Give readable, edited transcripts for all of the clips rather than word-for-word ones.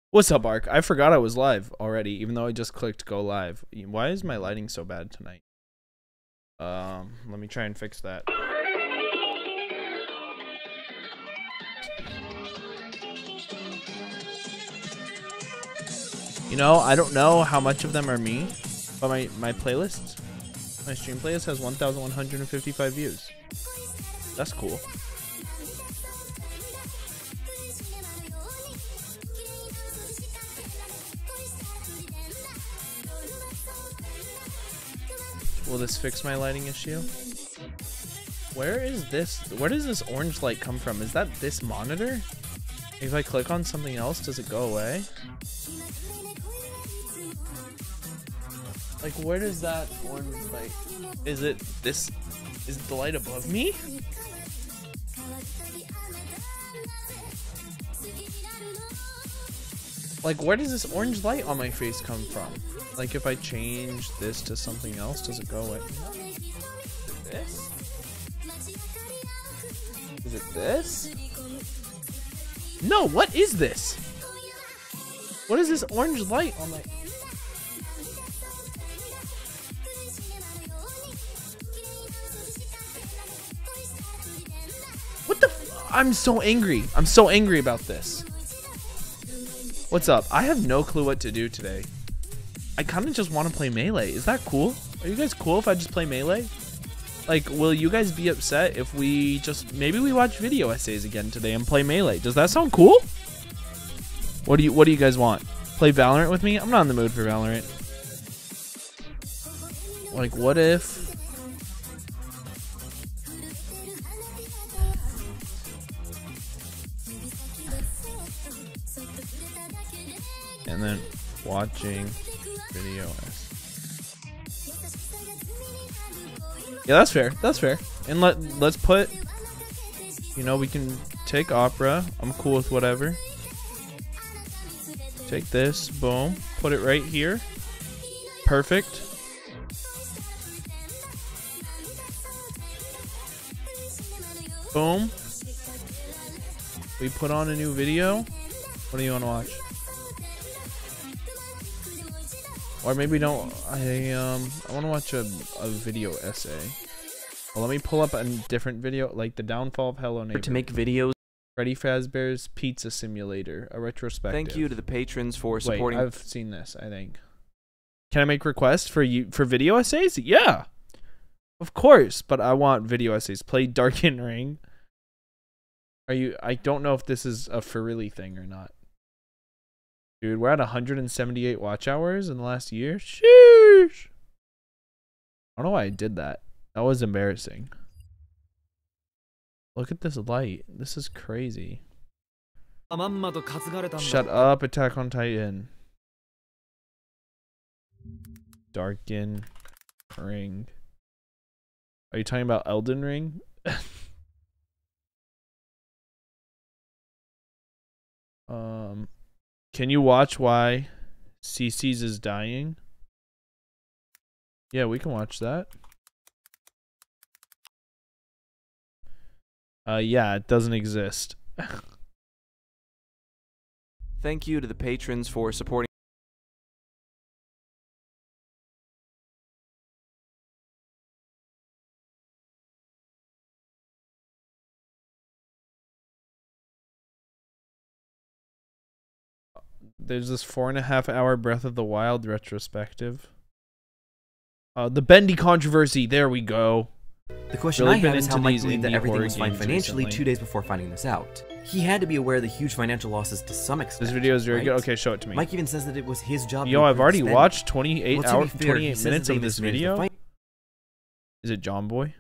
What's up, Ark? I forgot I was live already, even though I just clicked go live. Why is my lighting so bad tonight? Let me try and fix that. You know, I don't know how much of them are me, but my playlist, my stream playlist has 1,155 views. That's cool. Will this fix my lighting issue? Where is this? Where does this orange light come from? Is that this monitor? If I click on something else, does it go away? Like, where does that orange light? Is it this? Is it the light above me? Like, where does this orange light on my face come from? Like, if I change this to something else, does it go away? This? Is it this? No, what is this? What is this orange light on my... What the f... I'm so angry. I'm so angry about this. What's up? I have no clue what to do today. I kind of just want to play Melee. Is that cool? Are you guys cool if I just play Melee? Like, will you guys be upset if we just... Maybe we watch video essays again today and play Melee. Does that sound cool? What do you guys want? Play Valorant with me? I'm not in the mood for Valorant. Like, what if... And then watching video. Yeah, that's fair. That's fair. And let's put, you know, we can take Opera. I'm cool with whatever. Take this, boom, put it right here. Perfect. Boom. We put on a new video. What do you want to watch? Or maybe don't. I want to watch a video essay. Well, let me pull up a different video, like the downfall of Hello Neighbor. To make videos. Freddy Fazbear's Pizza Simulator, a retrospective. Thank you to the patrons for supporting. Wait, I've seen this, I think. Can I make requests for video essays? Yeah, of course. But I want video essays. Play Darken Ring. Are you? I don't know if this is a for really thing or not. Dude, we're at 178 watch hours in the last year. Sheesh. I don't know why I did that. That was embarrassing. Look at this light. This is crazy. Shut up, Attack on Titan. Darken Ring. Are you talking about Elden Ring? Can you watch why CC's is dying? Yeah, we can watch that. Yeah, it doesn't exist. Thank you to the patrons for supporting. There's this 4.5 hour Breath of the Wild retrospective. The Bendy controversy. There we go. The question Really I been have is how into Mike these believed that indie everything horror was fine games financially recently. 2 days before finding this out. He had to be aware of the huge financial losses to some extent. This video is very right? good. Okay, show it to me. Mike even says that it was his job. Yo, to I've improve already spending. watched 28 Well, to be fair, he 28 says minutes that they of this mismanaged the video. fin- Is it John Boy?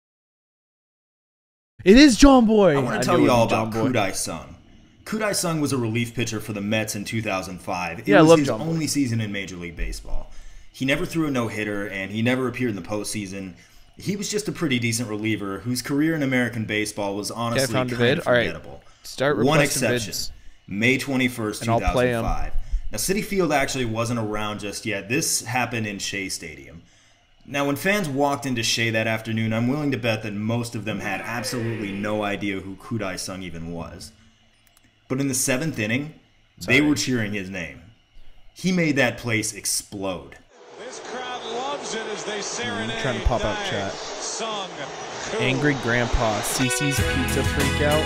It is John Boy. I want knew to tell it you all was John about Boy. Kudai Sung. Kudai Sung was a relief pitcher for the Mets in 2005. It Yeah, I was love his John Boy. only season in Major League Baseball. He never threw a no-hitter, and he never appeared in the postseason. He was just a pretty decent reliever whose career in American baseball was honestly found kind a vid. of All right. forgettable. Start One requesting exception, vids. May 21st, And I'll play 'em. 2005. Now, Citi Field actually wasn't around just yet. This happened in Shea Stadium. Now, when fans walked into Shea that afternoon, I'm willing to bet that most of them had absolutely no idea who Kudai Sung even was. But in the 7th inning, They were cheering his name. He made that place explode. This crowd loves it as they serenade. Trying to pop out chat. Angry Grandpa, CC's Pizza Freakout.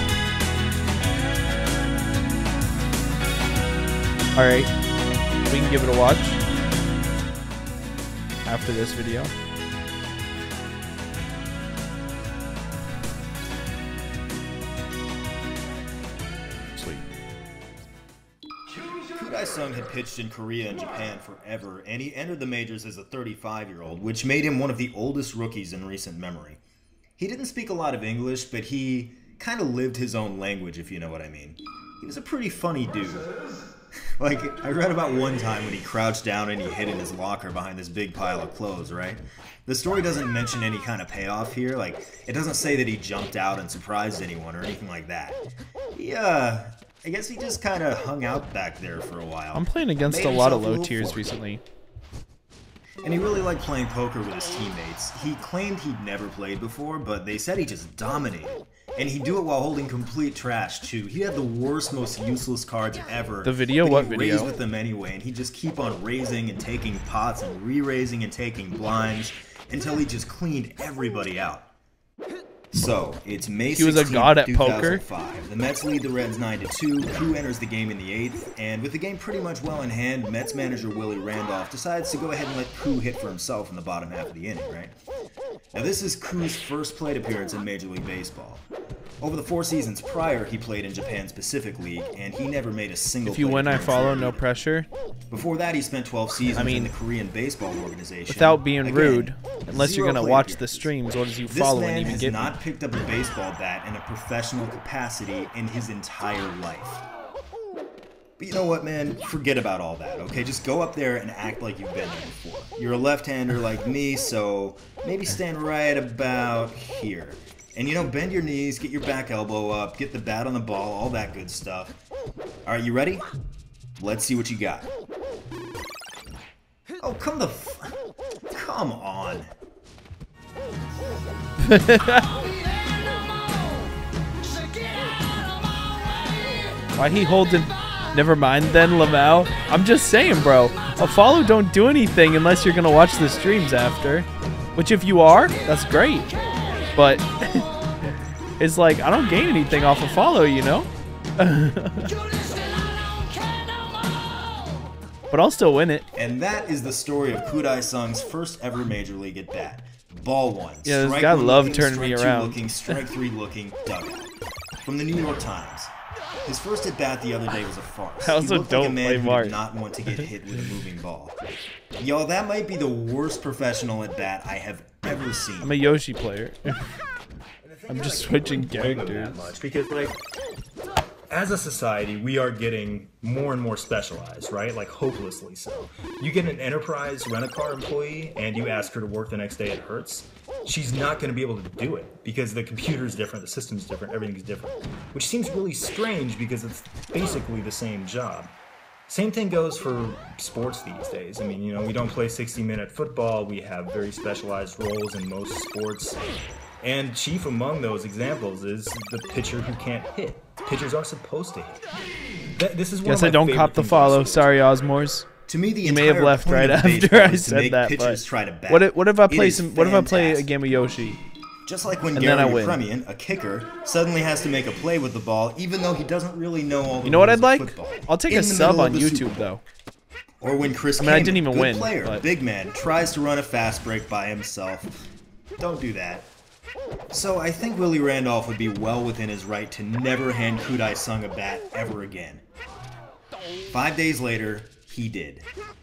Alright, we can give it a watch after this video. Sweet. Kudai Sung had pitched in Korea and Japan forever, and he entered the majors as a 35-year-old, which made him one of the oldest rookies in recent memory. He didn't speak a lot of English, but he kind of lived his own language, if you know what I mean. He was a pretty funny dude. Like, I read about one time when he crouched down and he hid in his locker behind this big pile of clothes, right? The story doesn't mention any kind of payoff here. Like, it doesn't say that he jumped out and surprised anyone or anything like that. I guess he just kind of hung out back there for a while. I'm playing against a lot of low tiers recently. And he really liked playing poker with his teammates. He claimed he'd never played before, but they said he just dominated. And he'd do it while holding complete trash, too. He had the worst, most useless cards ever. The video? But What he'd video? raise with them anyway, and he'd just keep on raising and taking pots and re-raising and taking blinds until he just cleaned everybody out. So, it's May 16th, He was a god at poker. 2005. The Mets lead the Reds 9-2. Koo enters the game in the 8th, and with the game pretty much well in hand, Mets manager Willie Randolph decides to go ahead and let Koo hit for himself in the bottom half of the inning, right? Now, this is Koo's first plate appearance in Major League Baseball. Over the 4 seasons prior, he played in Japan's Pacific League, and he never made a single If you plate win, I appearance follow, there no either. pressure. Before that, he spent 12 seasons mean, in the Korean Baseball Organization. Without being Again, rude, unless you're 0 going to plate watch the appearances. streams, what does you This follow man and even has get not picked up a baseball bat in a professional capacity in his entire life. But you know what, man? Forget about all that, okay? Just go up there and act like you've been there before. You're a left-hander like me, so maybe stand right about here. And, you know, bend your knees, get your back elbow up, get the bat on the ball, all that good stuff. All right, you ready? Let's see what you got. Oh, come on. Why he holding? Never mind then, Lamau. I'm just saying, bro. A follow don't do anything unless you're gonna watch the streams after. Which, if you are, that's great. But it's like I don't gain anything off a follow, you know. But I'll still win it. And that is the story of Kudai Sung's first ever Major League at bat. Ball one. Yeah, this strike guy one loved looking, turning me strike two around. Looking, strike 3 looking, dugout. From the New York Times. His first at bat the other day was a farce. I also He looked like a don't man play who Mark. did not want to get hit with a moving ball. Yo, that might be the worst professional at bat I have ever seen. I'm a Yoshi player. I'm just switching blame them characters. that much because, like, as a society, we are getting more and more specialized, right? Like, hopelessly so. You get an enterprise rent-a-car employee and you ask her to work the next day at Hertz, she's not going to be able to do it because the computer's different, the system's different, everything's different. Which seems really strange because it's basically the same job. Same thing goes for sports these days. I mean, you know, we don't play 60-minute football, we have very specialized roles in most sports. And chief among those examples is the pitcher who can't hit. Pitchers are supposed to hit. This is one Guess of my I don't favorite cop the things follow. about sports. Sorry, Osmores. To me, the You may have entire left point right of after baseball I is to said make that. pitchers But try to bat. what if I play It is some? What if I play a fantastic. game of Yoshi? Just like when And then Gary I win. Yepremian, a kicker, suddenly has to make a play with the ball, even though he doesn't really know all the You know what rules I'd of like? football. I'll take In a the sub middle on of the Super YouTube Bowl. though. Or when Chris I mean, I Kaman, didn't even good win, player, but- big man, tries to run a fast break by himself. Don't do that. So I think Willie Randolph would be well within his right to never hand Kudai Sung a bat ever again. 5 days later, he did.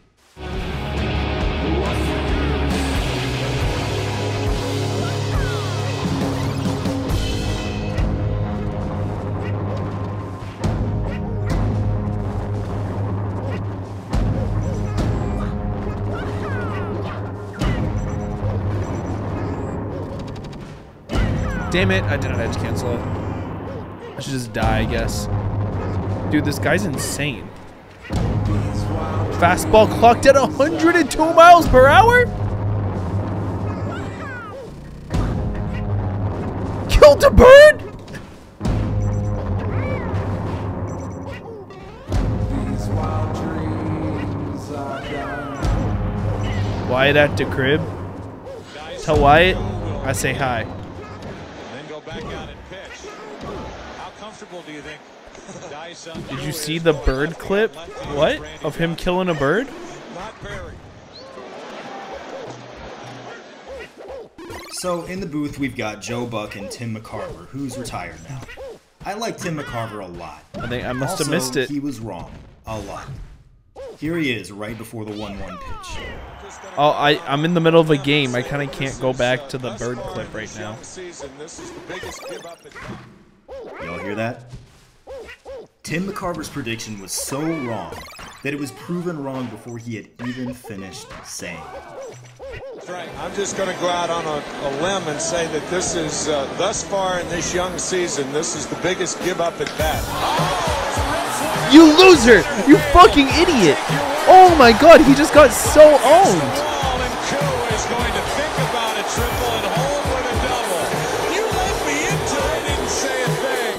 Damn it! I didn't edge cancel it. I should just die, I guess. Dude, this guy's insane. Fastball clocked at 102 miles per hour? Killed a bird? Wyatt at the crib. Tell Wyatt I say hi. Then go back out and pitch. How comfortable do you think? Did you see the bird clip? What? Of him killing a bird? Not very. So in the booth, we've got Joe Buck and Tim McCarver, who's retired now. I like Tim McCarver a lot. I think I must have Also, missed it. He was wrong. A lot. Here he is, right before the 1-1 pitch. Oh, I'm in the middle of a game. I kind of can't go back to the bird clip right now. Y'all hear that? Tim McCarver's prediction was so wrong that it was proven wrong before he had even finished saying it. That's right. I'm just going to go out on a limb and say that this is, thus far in this young season, this is the biggest give up at bat. You loser! You fucking idiot! Oh my god, he just got so owned! And Koo is going to think about a triple and hold with a double. You let me into it, didn't say a thing.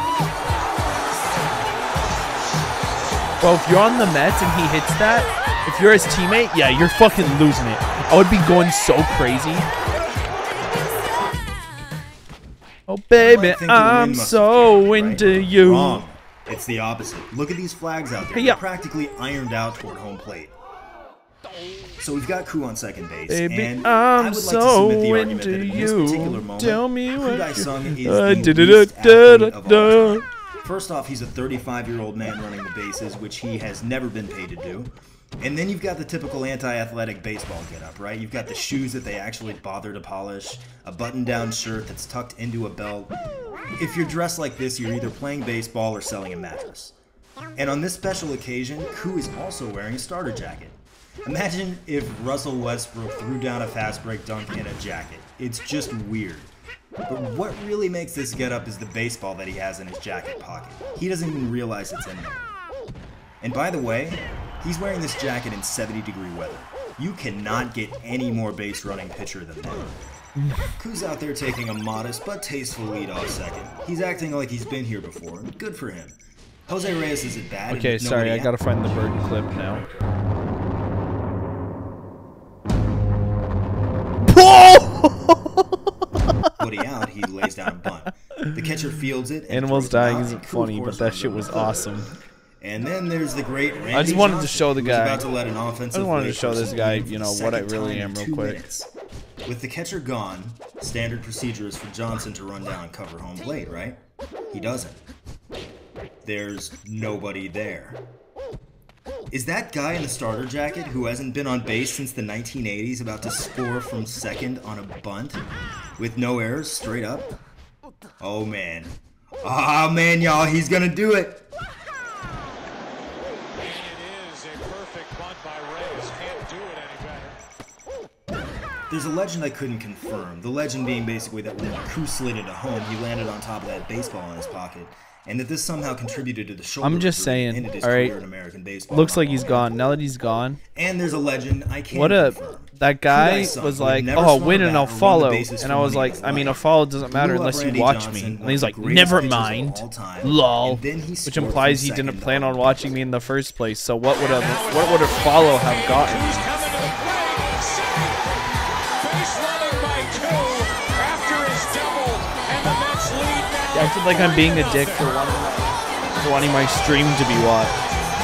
Bro, if you're on the Mets and he hits that, if you're his teammate, yeah, you're fucking losing it. I would be going so crazy. Oh baby, I'm so into you. Wrong. It's the opposite. Look at these flags out there. Hey, yeah. They're practically ironed out toward home plate. So we've got Koo on second base, Baby, and I would like to so submit the argument into that in this you. particular moment, Tell me what Kudai you- Sung is the da-da-da-da-da-da. least athlete of all time. First off, he's a 35-year-old man running the bases, which he has never been paid to do. And then you've got the typical anti-athletic baseball getup, right? You've got the shoes that they actually bother to polish, a button-down shirt that's tucked into a belt. If you're dressed like this, you're either playing baseball or selling a mattress. And on this special occasion, Koo is also wearing a starter jacket. Imagine if Russell Westbrook threw down a fast break dunk in a jacket. It's just weird. But what really makes this getup is the baseball that he has in his jacket pocket. He doesn't even realize it's in there. And by the way, he's wearing this jacket in 70-degree weather. You cannot get any more base running pitcher than that. Koo's out there taking a modest but tasteful lead off second. He's acting like he's been here before. Good for him. Jose Reyes is at bat. Okay, sorry, I gotta find the bird clip now. Nobody out, he lays down a bunt. The catcher fields it. And Animals throws it dying out, isn't and Koo, of funny, but course, that runs shit over was the third. awesome. And then there's the great Randy I just wanted to Johnson, show the who's guy. about to let an offensive I wanted to late show this person guy, lead for you the know, what I second really time am in real 2 quick. minutes. With the catcher gone, standard procedure is for Johnson to run down and cover home plate, right? He doesn't. There's nobody there. Is that guy in the starter jacket who hasn't been on base since the 1980s about to score from second on a bunt with no errors straight up? Oh man. Oh man, y'all, he's gonna do it. It is a perfect bunt by Reyes. Can't do it any better. There's a legend I couldn't confirm. The legend being basically that when Koo slid into home, he landed on top of that baseball in his pocket, and that this somehow contributed to the shoulder I'm just injury that saying, ended his all right, career in American baseball. Looks like he's gone. Now that he's gone, And there's a legend I can't what a confirm. that guy Kudai Sung was would like, never oh, swung a win and bat I'll or run the follow. bases And for I was money in like, his I mean, a life. follow doesn't matter Blew up unless you Randy watch Johnson, me. one And he's of like, the greatest never pitchers of mind. all time, Lol. and then he Which scored implies from he didn't second plan on on a watching me in the first place. So what would a follow have gotten? He's coming to the plate. Safe. Base running by Koo after his double, and the Mets lead now. I acted like I'm being a dick for wanting my stream to be watched.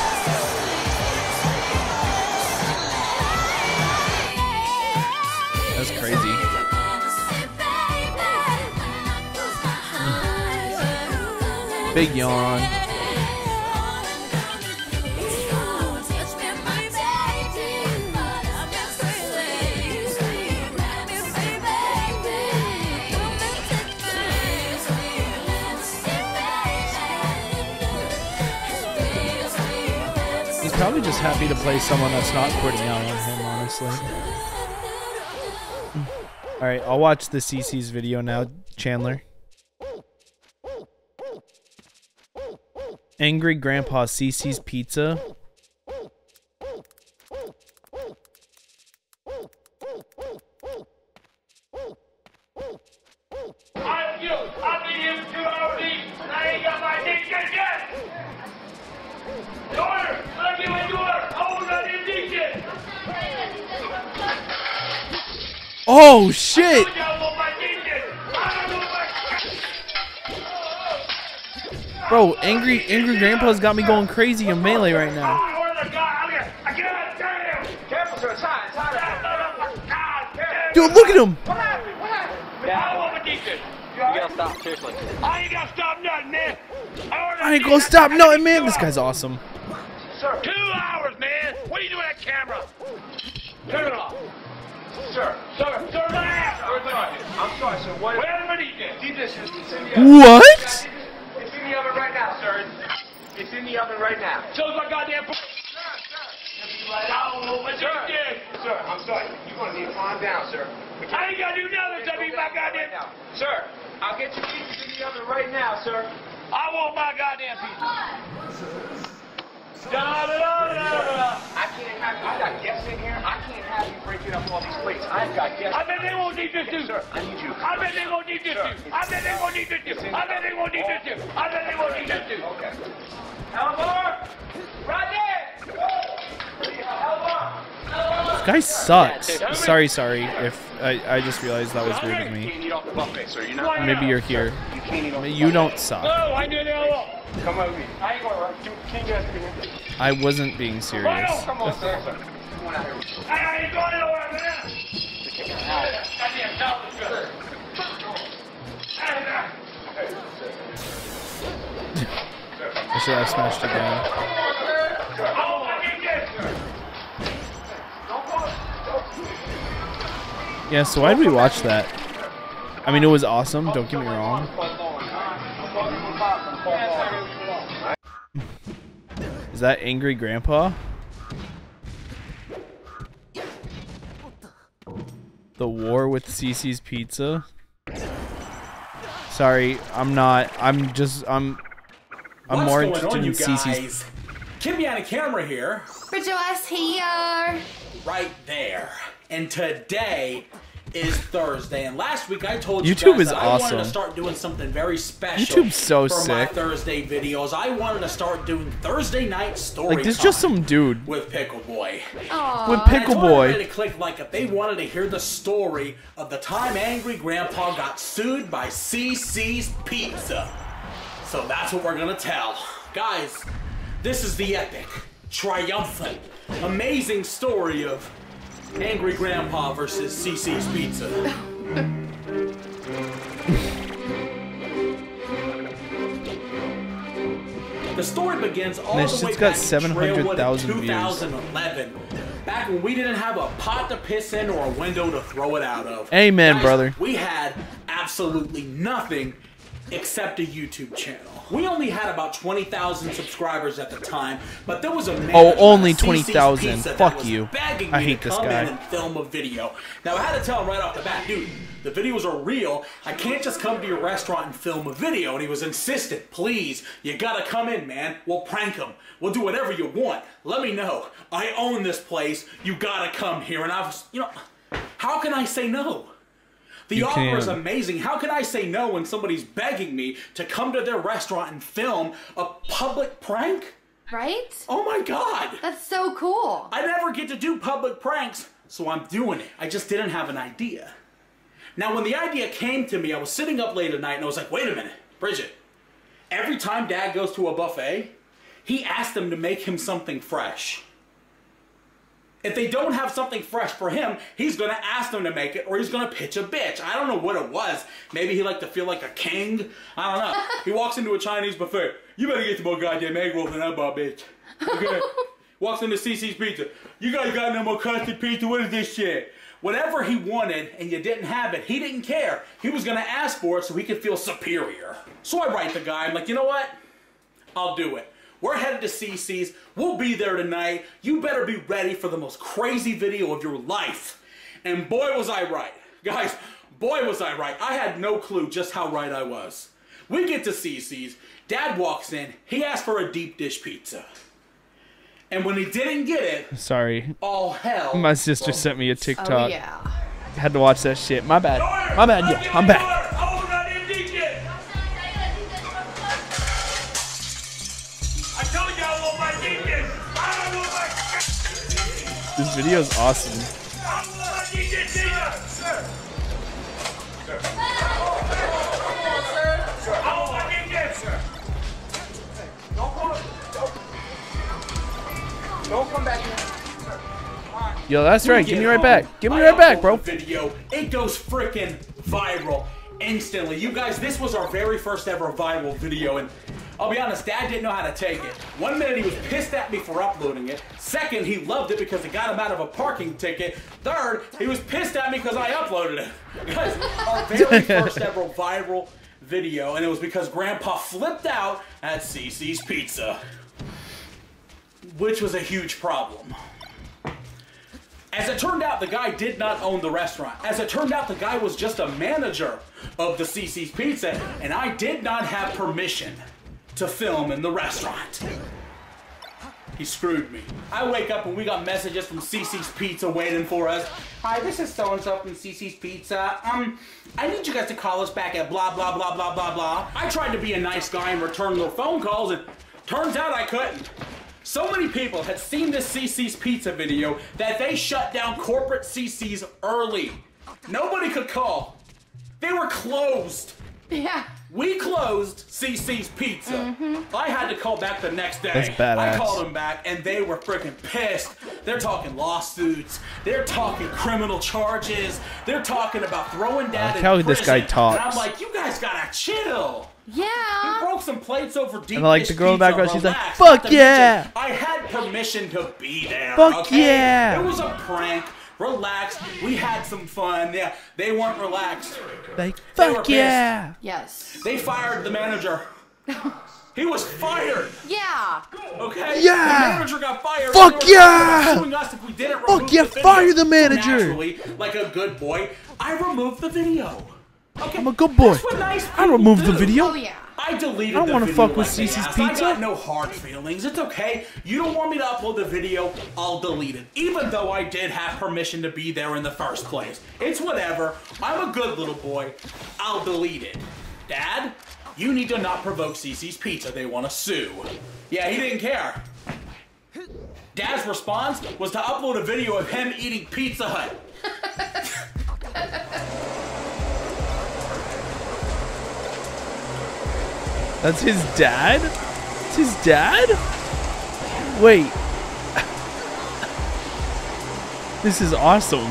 That's crazy. Big yawn. He's probably just happy to play someone that's not quitting out on him, honestly. Alright, I'll watch the CC's video now, Chandler. Angry Grandpa CC's Pizza. I've been here for 2 hours each, and I ain't got my ticket yet! Daughter, let me in the door! I want that ticket! Oh shit! Bro, angry grandpa's got me going crazy in Melee right now. Dude, look at him! I ain't gonna stop nothing, man. I ain't gonna stop nothing, man. This guy's awesome. Sir, 2 hours, man. What are you doing with that camera? Turn it off. Sir, man. I'm sorry, sir. What? Where's the DJ? It's in the oven. What? It's in the oven right now, sir. It's in the oven right now. Shows my goddamn. Sir, I'm sorry. You're gonna need to calm down, sir. I ain't gonna do nothing to be my goddamn. Sir, I'll get you pieces in the oven right now, sir. I want my goddamn pieces. I can't have you. I got guests in here. I can't have you breaking up all these plates. I've got guests. I bet they won't need this too. Sir, I need you. I bet they won't need this too. I bet they won't need this too. I bet they won't need this too. I bet they won't need this too. Okay. Elmore! Right there! Elmore! This guy sucks. Sorry. If I just realized that was rude of me. Maybe you're here. You don't suck. No, I do know. Come on with me. I ain't going to. Can you guys be here? I wasn't being serious. Come on, sir. Come on out here. I ain't going nowhere, man. Goddamn towel is good. I should have smashed again. Oh, I need this. Yeah, so why did we watch that? I mean, it was awesome, don't get me wrong. Is that Angry Grandpa? The war with CC's Pizza? Sorry, I'm not. I'm more interested in CC's. Kimmy on the camera here. Bridget here. Right there. And today is Thursday. And last week I told you YouTube guys is that I awesome. wanted to start doing something very special. YouTube's so for my sick. Thursday videos. I wanted to start doing Thursday night story Like, there's just some dude with Pickle Boy. Aww. with Pickle Boy. To click like if they wanted to hear the story of the time Angry Grandpa got sued by CC's Pizza. So that's what we're gonna tell. Guys, this is the epic, triumphant, amazing story of Angry Grandpa versus CC's Pizza. The story begins all This the way shit's got back 700,000 views. 2011, back when we didn't have a pot to piss in or a window to throw it out of. Amen, Guys, brother. We had absolutely nothing except a YouTube channel. We only had about 20,000 subscribers at the time, but there was a man only at CC's 20,000. Pizza that Fuck was you. begging I me hate to this come guy. in and film a video. Now I had to tell him right off the bat, dude, the videos are real. I can't just come to your restaurant and film a video. And he was insistent. Please, you gotta come in, man. We'll prank him. We'll do whatever you want. Let me know. I own this place. You gotta come here. And I was, how can I say no? The offer is amazing. How can I say no when somebody's begging me to come to their restaurant and film a public prank? Right? Oh my God. That's so cool. I never get to do public pranks, so I'm doing it. I just didn't have an idea. Now, when the idea came to me, I was sitting up late at night and I was like, wait a minute, Bridget. Every time Dad goes to a buffet, he asks them to make him something fresh. If they don't have something fresh for him, he's going to ask them to make it or he's going to pitch a bitch. I don't know what it was. Maybe he liked to feel like a king. I don't know. He walks into a Chinese buffet. You better get some more goddamn egg rolls than that, bitch. Okay? Walks into CC's Pizza. You guys got no more custard pizza? What is this shit? Whatever he wanted and you didn't have it, he didn't care. He was going to ask for it so he could feel superior. So I write the guy. I'm like, you know what? I'll do it. We're headed to CC's. We'll be there tonight. You better be ready for the most crazy video of your life. And boy, was I right. Guys, boy, was I right. I had no clue just how right I was. We get to CC's. Dad walks in. He asks for a deep dish pizza. And when he didn't get it, Sorry. all hell. My sister sent me a TikTok. Oh, yeah. Had to watch that shit. My bad. My bad. Yeah, I'm back. This video is awesome. Don't come back here. Yo, that's right. Give me right Get back. home. Give me I right back, upload bro. the video. It goes freaking viral instantly. You guys, this was our very first ever viral video, and I'll be honest, Dad didn't know how to take it. 1 minute he was pissed at me for uploading it. Second, he loved it because it got him out of a parking ticket. Third, he was pissed at me because I uploaded it. Guys, our very first ever viral video, and it was because Grandpa flipped out at CiCi's Pizza, which was a huge problem. As it turned out, the guy did not own the restaurant. As it turned out, the guy was just a manager of the CiCi's Pizza, and I did not have permission to film in the restaurant. He screwed me. I wake up and we got messages from CiCi's Pizza waiting for us. Hi, this is so-and-so from CiCi's Pizza. I need you guys to call us back at blah, blah, blah, blah, blah, blah. I tried to be a nice guy and return their phone calls, and turns out I couldn't. So many people had seen this CiCi's Pizza video that they shut down corporate CiCi's early. Nobody could call. They were closed. Yeah. We closed CiCi's Pizza. I had to call back the next day. That's badass. I called them back and they were freaking pissed. They're talking lawsuits. They're talking criminal charges. They're talking about throwing Dad in how prison. this guy talks. And I'm like, you guys gotta chill. Yeah. We broke some plates over deep And like dish the girl in the pizza, background, she's like, relax. "Fuck Not to yeah." mention, I had permission to be there. Fuck okay? yeah. It was a prank. Relax. We had some fun. Yeah, they weren't relaxed. Like, They were fuck yeah. Yes. They fired the manager. He was fired. Yeah. Okay. Yeah. The manager got fired. Fuck They were yeah. suing us if we didn't Fuck remove yeah, the video. fire the So manager. naturally, like a good boy, I removed the video. Okay. I'm a good boy. That's what nice I removed the people do. video. Oh yeah. I deleted I don't the wanna video fuck with like they CiCi's asked. I Pizza. got no hard feelings. It's okay. You don't want me to upload the video, I'll delete it. Even though I did have permission to be there in the first place. It's whatever. I'm a good little boy. I'll delete it. Dad, you need to not provoke CiCi's Pizza. They want to sue. Yeah, he didn't care. Dad's response was to upload a video of him eating Pizza Hut. That's his dad? It's his dad? Wait. This is awesome.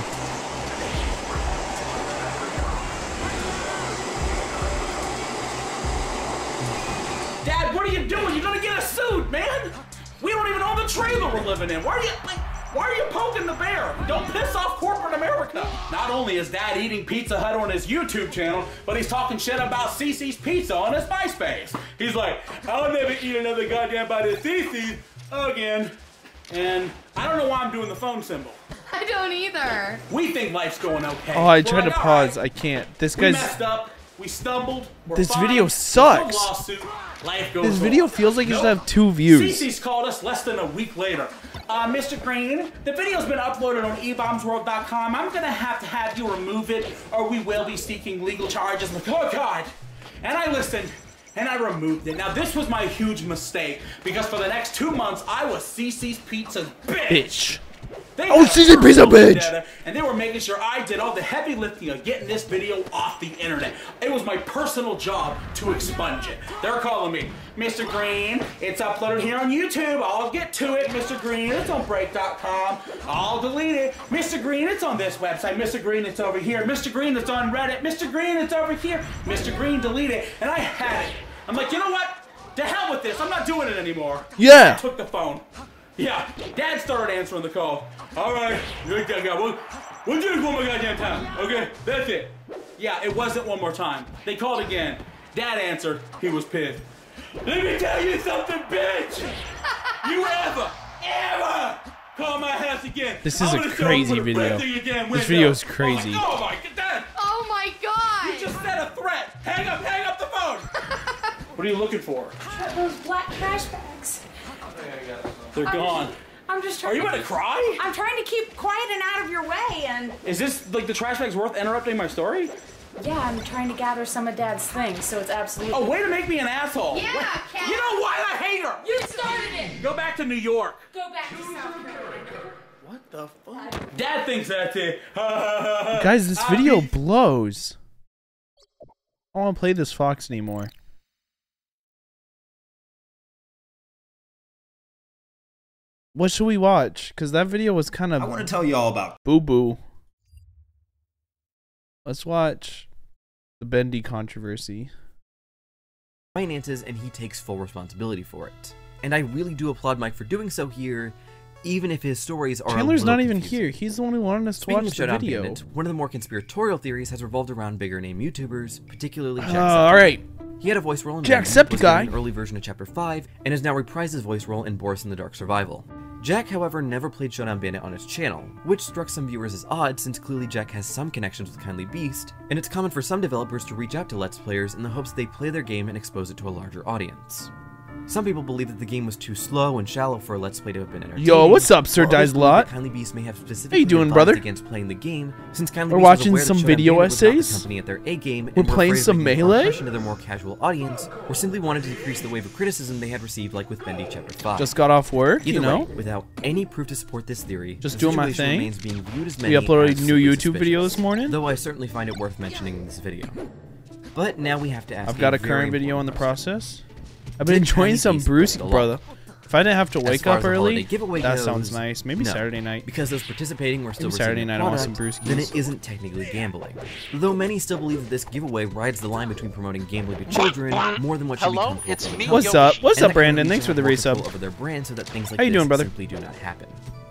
Dad, what are you doing? You're gonna get us sued, man! We don't even own the trailer we're living in. Why are you poking the bear? Don't piss off corporate America. Not only is Dad eating Pizza Hut on his YouTube channel, but he's talking shit about CiCi's Pizza on his MySpace. He's like, I'll never eat another goddamn bite of CiCi's again. And I don't know why I'm doing the phone symbol. I don't either. We think life's going okay. Oh, I We're tried to like, pause. "All I can't. This right, we guy's. messed up. We stumbled. We're This fine. video There's sucks. no lawsuit. Life goes This on." video feels like it should Nope. have 2 views. CiCi's called us less than a week later. Mr. Green, the video's been uploaded on ebombsworld.com. I'm gonna have to have you remove it, or we will be seeking legal charges. I'm like, oh God. And I listened, and I removed it. Now, this was my huge mistake, because for the next 2 months, I was CiCi's Pizza's bitch. They Oh, had CiCi's Pizza approval bitch! data, and they were making sure I did all the heavy lifting of getting this video off the internet. It was my personal job to expunge it. They're calling me, Mr. Green, it's uploaded here on YouTube. I'll get to it, Mr. Green. It's on break.com. I'll delete it. Mr. Green, it's on this website. Mr. Green, it's over here. Mr. Green, it's on Reddit. Mr. Green, it's over here. Mr. Green, delete it. And I had it. I'm like, you know what? To hell with this. I'm not doing it anymore. Yeah. I took the phone. Yeah, Dad started answering the call. All right, we'll do it one more goddamn time. Okay, that's it. Yeah, it wasn't one more time. They called again. Dad answered. He was pissed. Let me tell you something, bitch. You ever call my house again? This is I'm a gonna show crazy you the video. breathing again This window. video is crazy. Oh my God, Dad. Oh my God. You just said a threat. Hang up the phone. What are you looking for? Those black trash bags. They're gone. I'm just trying. Are you about to cry? I'm trying to keep quiet and out of your way, and Is this like the trash bag's worth interrupting my story? yeah, I'm trying to gather some of Dad's things, so it's absolutely. Oh, way to make me an asshole. Yeah, Cat. You know why I hate her? You started it. Go back to New York. Go back to South Carolina. What the fuck? Dad thinks that's it. Guys, this video blows. I don't want to play this Fox anymore. What should we watch? Because that video was kind of... I want to tell you all about... Boo-boo. Let's watch the Bendy controversy. Finances, and he takes full responsibility for it. And I really do applaud Mike for doing so here, even if his stories are Chandler's not even here. He's the one who wanted us to watch the Showdown video. Bandit, one of the more conspiratorial theories has revolved around bigger name YouTubers, particularly Jacksepticeye. Alright. He had a voice role in Jacksepticeye, an early version of Chapter 5, and has now reprised his voice role in Boris in the Dark Survival. Jack, however, never played Showdown Bandit on his channel, which struck some viewers as odd since clearly Jack has some connections with Kindly Beast, and it's common for some developers to reach out to Let's Players in the hopes they play their game and expose it to a larger audience. Some people believe that the game was too slow and shallow for a Let's Play to have been entertaining. Yo, what's up, Sir Dies Lot? Kindly Beast may have specifically How you doing, brother? against playing the game, since Kindly We're Beast was watching aware that some Showdown video Bandit was not the essays. company at their A game, and We're were playing afraid of some making a Melee? impression to their more casual audience, or simply wanted to decrease the wave of criticism they had received, like with Bendy Chapter 5. Just got off work, Either you know? way, without any proof to support this theory, Just the doing my situation thing. remains being viewed as We many uploaded as a new simply YouTube suspicious, video this morning. though I certainly find it worth mentioning in this video. But now we have to ask I've got a very current video in the important process. I've been Did enjoying Kindly some Beast Bruce, break the law? brother. If I didn't have to As wake far up as the early, holiday giveaway that goes, sounds nice. Maybe no, Saturday night. because those participating were still Maybe Saturday receiving night a I want some product, brewskis. then it isn't technically gambling. Though many still believe that this giveaway rides the line between promoting gambling to children more than what should Hello, become it's cultural me, companies. What's up? What's And up, that Brandon? companies Thanks for the have more resub. control over their brand so that things like How you this doing, brother? simply do not happen.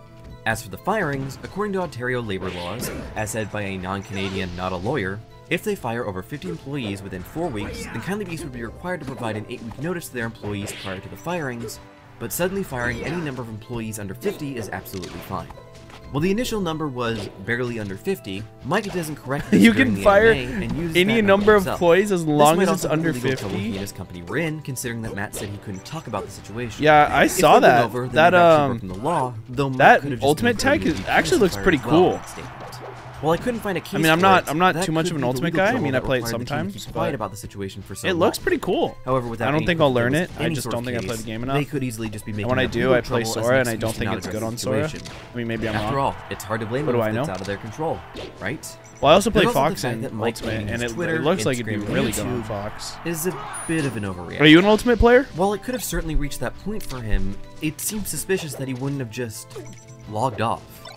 As for the firings, according to Ontario labor laws, as said by a non-Canadian, not a lawyer, if they fire over 50 employees within 4 weeks, then Kindly Beast would be required to provide an 8-week notice to their employees prior to the firings, but suddenly firing any number of employees under 50 is absolutely fine. While the initial number was barely under 50, Mike doesn't correct this You during can the fire AMA and uses any that number of himself. employees as This long might as it's also under be legal trouble 50. he and his company were in, considering that Matt said he couldn't talk about the situation. Yeah, I If saw they went that. over, then That they've actually broken the law, though Mike that could have just ultimate been tech permitted to actually be looks fired pretty as well cool. in that statement. While I couldn't find a case I mean, I'm for not it, I'm not that too much could of an be the ultimate legal guy. I trouble mean, I that play it required the team to sometimes, keep quiet but about the situation for so it looks long. pretty cool. However, without I don't any think proof I'll that there learn was it. I any just sort don't of think I play case, the game They enough. could easily just be making And when I up do, legal I play trouble as Sora, an and I don't excuse to think not it's address good the on Sora. situation. I mean, maybe I'm After wrong. all, it's hard to blame What them do I if know? it's out of their control, right? Well, I also play There's also the Fox fact in that Mike Ultimate, hating and his it Twitter, looks like it'd be Instagram, really and good on YouTube Fox. is a bit of an overreaction. Are you an Ultimate player? While it could have certainly reached that point for him, it seems suspicious that he wouldn't have just logged off.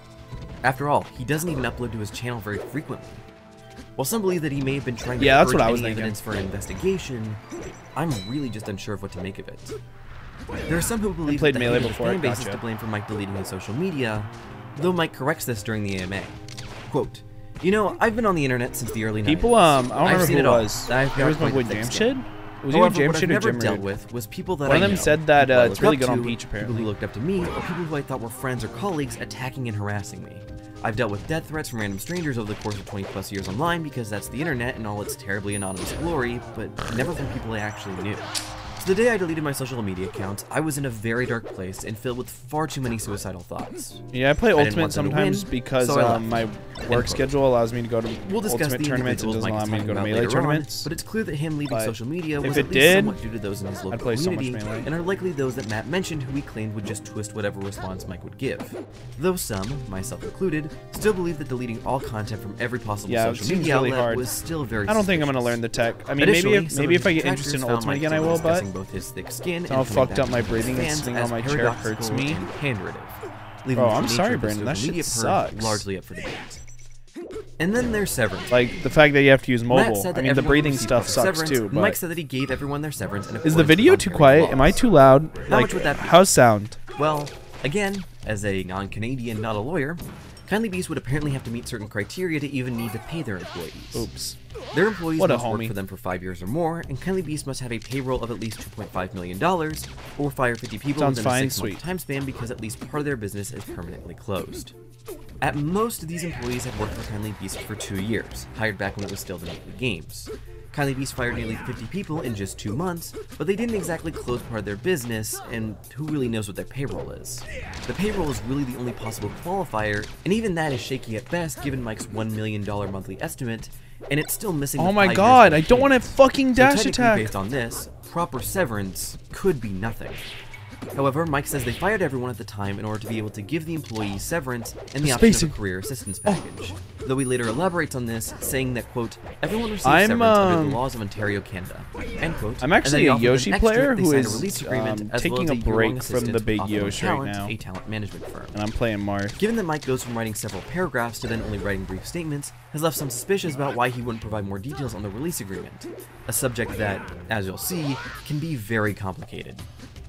After all, he doesn't even upload to his channel very frequently. While some believe that he may have been trying to Yeah, that's what encourage I was any thinking. evidence for an investigation, I'm really just unsure of what to make of it. There are some who believe played that Melee the before, fan base is gotcha. to blame for Mike deleting his social media, though Mike corrects this during the AMA. Quote, "You know, I've been on the internet since the early 90s. People, I don't I've remember seen who it it all. was. I've There got was my quite boy thick Jamshed? skin. Was he However, Jamshed what I've or never Jim dealt Rude? with was people that One I of them know, said that people I it's look really up good on to, Peach, apparently. People who looked up to me, or people who I thought were friends or colleagues attacking and harassing me. I've dealt with death threats from random strangers over the course of 20 plus years online because that's the internet and all its terribly anonymous glory, but never from people I actually knew. So the day I deleted my social media accounts, I was in a very dark place and filled with far too many suicidal thoughts. Yeah, I play didn't Ultimate want them to sometimes win, because so I left. my End work quote. schedule allows me to go to We'll discuss Ultimate the tournaments and individuals doesn't Mike allow is me to talking go to about Melee later tournaments. on, but it's clear that him leaving But social media if was it at least did, somewhat due to those in his local I'd play so much community, Melee. and are likely those that Matt mentioned who he claimed would just twist whatever response Mike would give. Though some, myself included, still believe that deleting all content from every possible Yeah, it social seems media really outlet hard. was still very I don't think I'm suspicious. gonna learn the tech. I mean, Additionally, maybe some if of I his get interested in detractors found Ultimate Mike again, I will. discussing But both his thick skin it's all and coming fucked up. back My to his breathing and fans sitting on as my chair hurts paradoxical me. and hand-rative, leaving Oh, the I'm nature sorry, of his Brandon. That social shit media perk sucks. largely up for debate. And then there's Severance. Like the fact that you have to use Matt mobile. said I that mean, the everyone breathing received stuff proper sucks severance. too. Mike But said that he gave everyone their severance. In is the accordance video with too Ontario quiet? Am laws. I too loud? How Like, much would that be? how's sound? Well, again, as a non-Canadian, not a lawyer, Kindly Beast would apparently have to meet certain criteria to even need to pay their employees. Oops. Their employees What a must work homie. for them for 5 years or more, and Kindly Beast must have a payroll of at least $2.5 million, or fire 50 people Sounds within fine, a 6-month sweet. time span because at least part of their business is permanently closed. At most, these employees had worked for Kindly Beast for 2 years, hired back when it was still the Nightly Games. Kindly Beast fired nearly 50 people in just 2 months, but they didn't exactly close part of their business, and who really knows what their payroll is? The payroll is really the only possible qualifier, and even that is shaky at best given Mike's $1 million monthly estimate, and it's still missing the Oh my 5 years god! of I don't want to fucking so dash technically, attack. based on this, proper severance could be nothing. However, Mike says they fired everyone at the time in order to be able to give the employees severance and the option of a career assistance package. Though he later elaborates on this, saying that, quote, everyone receives severance under the laws of Ontario, Canada, end quote. I'm actually a Yoshi player who is taking a break from the big Yoshi right now. A talent management firm. And I'm playing Mario. Given that Mike goes from writing several paragraphs to then only writing brief statements, has left some suspicions about why he wouldn't provide more details on the release agreement, a subject that, as you'll see, can be very complicated.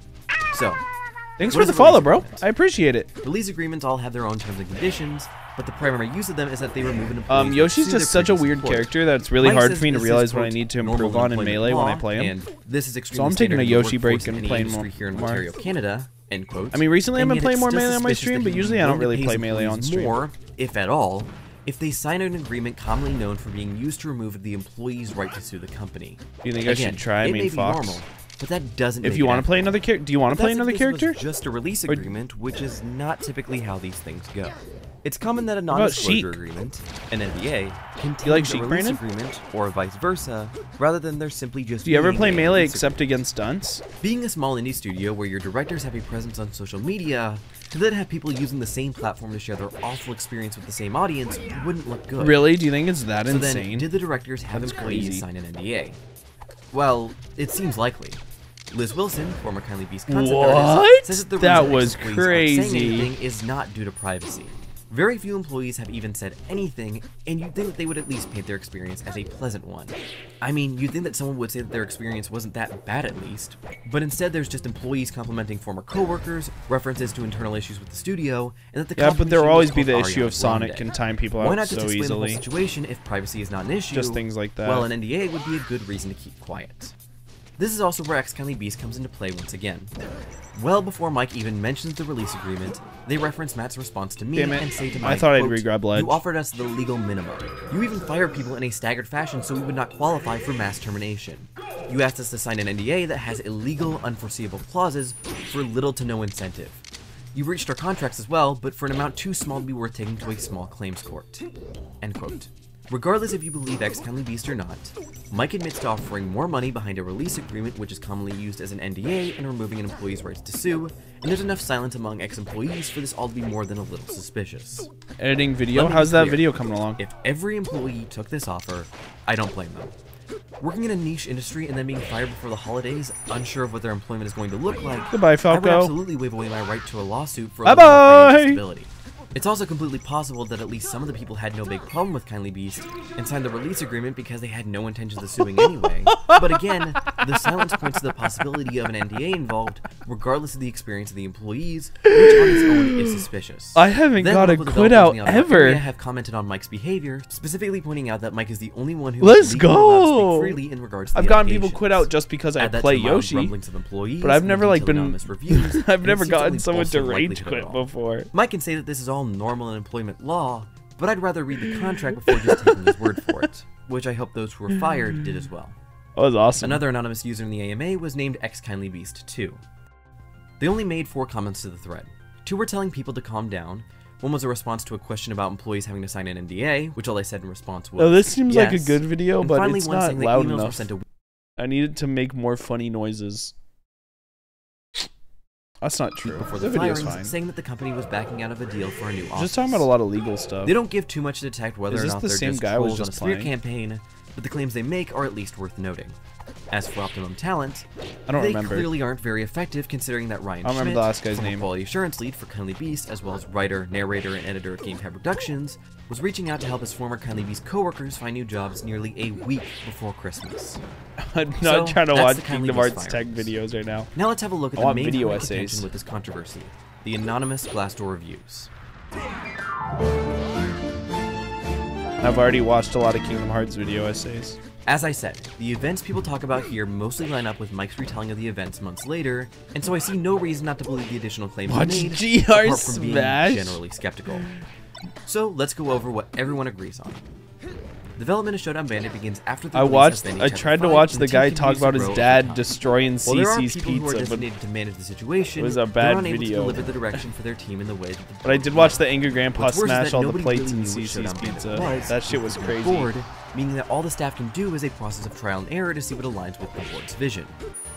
So, thanks for the follow, bro. I appreciate it. Release agreements all have their own terms and conditions, but the primary use of them is that they remove an employee. Yoshi's just such a weird character that it's really hard for me to realize what I need to improve on in Melee when I play him. This is So I'm taking a Yoshi break and playing more. Here in Ontario, Canada. End quote. I mean, recently I've been playing more Melee on my stream, but usually I don't really play Melee on stream. More, if at all, if they sign an agreement commonly known for being used to remove the employee's right to sue the company. Do you think I should try? I mean, Fox. Normal, but that doesn't. If you want to play another character, do you want to play another character? Just a release agreement, which is not typically how these things go. It's common that a non-disclosure agreement, an NDA, contains a release agreement, or vice versa, rather than they're simply just. Do you ever play Melee except against stunts? Being a small indie studio where your directors have a presence on social media, to then have people using the same platform to share their awful experience with the same audience wouldn't look good. Really? Do you think it's that insane? Then, did the directors have employees sign an NDA? Well, it seems likely. Liz Wilson, former Kindly Beast concept artist, says that the reason was crazy. Saying anything is not due to privacy. Very few employees have even said anything, and you'd think that they would at least paint their experience as a pleasant one. I mean, you'd think that someone would say that their experience wasn't that bad at least, but instead there's just employees complimenting former coworkers, references to internal issues with the studio, and that the but there will always be the issue of Sonic can time people out so easily. Why not just explain the whole situation if privacy is not an issue? Just things like that. Well, an NDA would be a good reason to keep quiet. This is also where XKindlyBeast comes into play once again. Well before Mike even mentions the release agreement, they reference Matt's response to me and say to Mike, I thought I'd re-grab Ledge. You offered us the legal minimum. You even fired people in a staggered fashion so we would not qualify for mass termination. You asked us to sign an NDA that has illegal, unforeseeable clauses for little to no incentive. You reached our contracts as well, but for an amount too small to be worth taking to a small claims court. End quote. Regardless if you believe XKindlyBeast or not, Mike admits to offering more money behind a release agreement which is commonly used as an NDA and removing an employee's rights to sue, and there's enough silence among ex-employees for this all to be more than a little suspicious. Editing video? How's that video coming along? If every employee took this offer, I don't blame them. Working in a niche industry and then being fired before the holidays, unsure of what their employment is going to look like, Goodbye, Falco. I would absolutely wave away my right to a lawsuit for Bye-bye! stability. It's also completely possible that at least some of the people had no big problem with KindlyBeast and signed the release agreement because they had no intentions of suing anyway. But again, the silence points to the possibility of an NDA involved, regardless of the experience of the employees, which on its own is suspicious. I haven't got a quit out ever. I have commented on Mike's behavior, specifically pointing out that Mike is the only one who Let's go. freely in regards to I've gotten people quit out just because I play Yoshi, but I've never like been. I've never gotten someone to rage quit before. Mike can say that this is all normal in employment law, but I'd rather read the contract before just taking his word for it, which I hope those who were fired did as well. That was awesome. Another anonymous user in the AMA was named XKindlyBeast2. They only made 4 comments to the thread. 2 were telling people to calm down. 1 was a response to a question about employees having to sign an NDA, which all I said in response was, this seems yes. like a good video, and but finally it's one not saying that loud emails were enough. sent to I needed to make more funny noises. That's not true. Before the the video's firings, fine. saying that the company was backing out of a deal for a new office. Just talking about a lot of legal stuff. They don't give too much to detect whether Is or this not the they're same just guy I was trolls on just a smear playing? campaign, but the claims they make are at least worth noting. As for Optimum Talent, I don't they remember. clearly aren't very effective considering that Ryan I don't remember Schmidt, the last guy's former name. quality assurance lead for KindlyBeast, as well as writer, narrator, and editor at GamePad Productions, was reaching out to help his former KindlyBeast co-workers find new jobs nearly a week before Christmas. I'm not trying to watch the Kingdom KindlyBeast Hearts tech firings. videos right now. Now let's have a look at I the want main video topic of essays. contention with this controversy, the anonymous Glassdoor reviews. I've already watched a lot of Kingdom Hearts video essays. As I said, the events people talk about here mostly line up with Mike's retelling of the events months later, and so I see no reason not to believe the additional claims he Watch made, GR apart from being Smash. generally skeptical. So let's go over what everyone agrees on. Development of Showdown Bandit begins after the release of Bandit I Chapter tried to 5, watch and the team guy continues talk to about his grow over dad time. destroying While there are Cece's people who are pizza, but designated to manage the situation, it was a they're bad unable video. to deliver the direction for their team in the way that the But I did watch the Angry Grandpa What's worse is smash that all the nobody plates really in knew what Cece's Showdown Bandit pizza. was That shit was before crazy. the board, meaning that all the staff can do is a process of trial and error to see what aligns with the board's vision.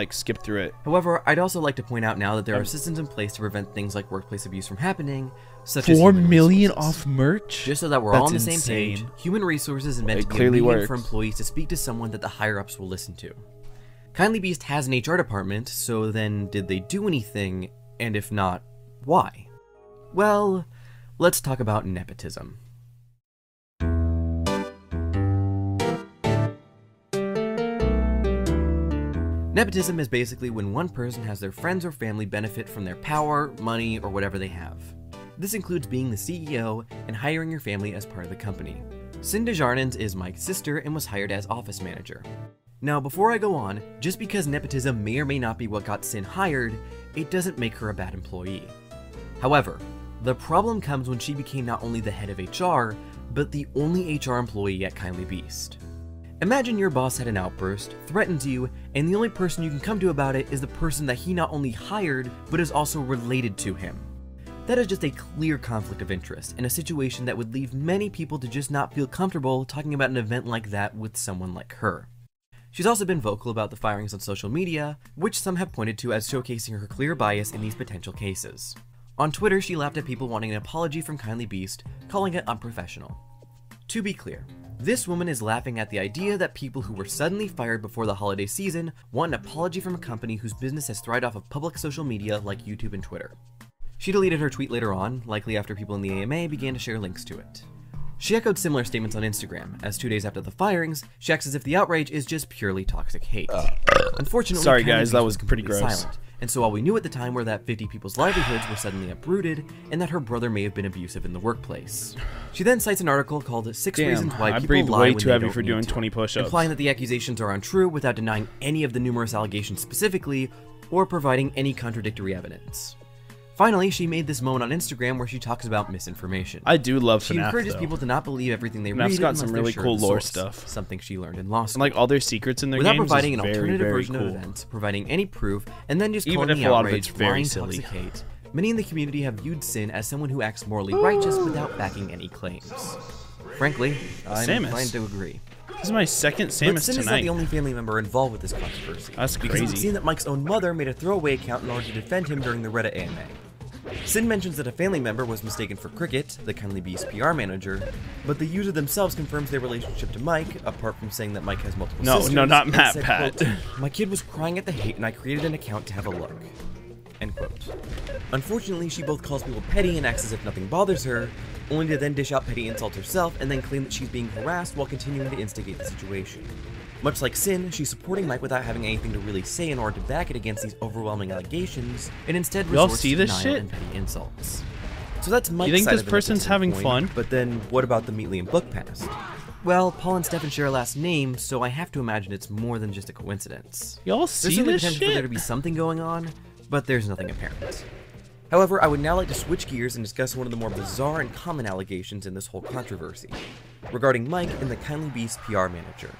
like skip through it. However, I'd also like to point out now that there are systems in place to prevent things like workplace abuse from happening, such as 4 human million resources. off merch? Just so that we're all on the That's same page, insane. human resources is meant It to be a clearly medium works. for employees to speak to someone that the higher-ups will listen to. Kindly Beast has an HR department, so then did they do anything, and if not, why? Well, let's talk about nepotism. Nepotism is basically when one person has their friends or family benefit from their power, money, or whatever they have. This includes being the CEO and hiring your family as part of the company. Sin Desjardins is Mike's sister and was hired as office manager. Now, before I go on, just because nepotism may or may not be what got Sin hired, it doesn't make her a bad employee. However, the problem comes when she became not only the head of HR, but the only HR employee at Kindly Beast. Imagine your boss had an outburst, threatens you, and the only person you can come to about it is the person that he not only hired, but is also related to him. That is just a clear conflict of interest, and a situation that would leave many people to just not feel comfortable talking about an event like that with someone like her. She's also been vocal about the firings on social media, which some have pointed to as showcasing her clear bias in these potential cases. On Twitter, she laughed at people wanting an apology from Kindly Beast, calling it unprofessional. To be clear, this woman is laughing at the idea that people who were suddenly fired before the holiday season want an apology from a company whose business has thrived off of public social media like YouTube and Twitter. She deleted her tweet later on, likely after people in the AMA began to share links to it. She echoed similar statements on Instagram, as 2 days after the firings, she acts as if the outrage is just purely toxic hate. Unfortunately, sorry guys, that was pretty gross. Silent, and so all we knew at the time were that 50 people's livelihoods were suddenly uprooted, and that her brother may have been abusive in the workplace. She then cites an article called 6 Reasons Why People breathed Lie way When too They heavy Don't for Need doing to, 20 push-ups. implying that the accusations are untrue without denying any of the numerous allegations specifically, or providing any contradictory evidence. Finally, she made this moment on Instagram where she talks about misinformation. I do love FNAF, She encourages though. people to not believe everything they FNAF's read got unless some they're really sure cool of the lore source, stuff. something she learned in law school. And like all their secrets in their Without games providing is an very, alternative very version cool. of events, providing any proof, and then just Even calling if the a lot of outrage it's very blind silly. toxic hate, many in the community have viewed Sin as someone who acts morally righteous without backing any claims. Frankly, I'm Samus. inclined to agree. This is my second But Samus Sin is not tonight. the only family member involved with this controversy. That's Because crazy. it's seen that Mike's own mother made a throwaway account in order to defend him during the Reddit AMA. Sin mentions that a family member was mistaken for Cricket, the Kindly Beast PR manager, but the user themselves confirms their relationship to Mike, apart from saying that Mike has multiple sisters. No, not and Matt said, Pat. quote, "My kid was crying at the hate and I created an account to have a look." End quote. Unfortunately, she both calls people petty and acts as if nothing bothers her, only to then dish out petty insults herself and then claim that she's being harassed while continuing to instigate the situation. Much like Sin, she's supporting Mike without having anything to really say in order to back it against these overwhelming allegations, and instead Y'all resorts see to this denial shit? and petty insults. So that's Mike's You think side this of the person's nepotism having coin, fun? But then what about the Meatly and Book past? Well, Paul and Stefan share a last name, so I have to imagine it's more than just a coincidence. Y'all There's see certainly this potential for there shit? to be something going on, but there's nothing apparent. However, I would now like to switch gears and discuss one of the more bizarre and common allegations in this whole controversy, regarding Mike and the Kindly Beast PR manager.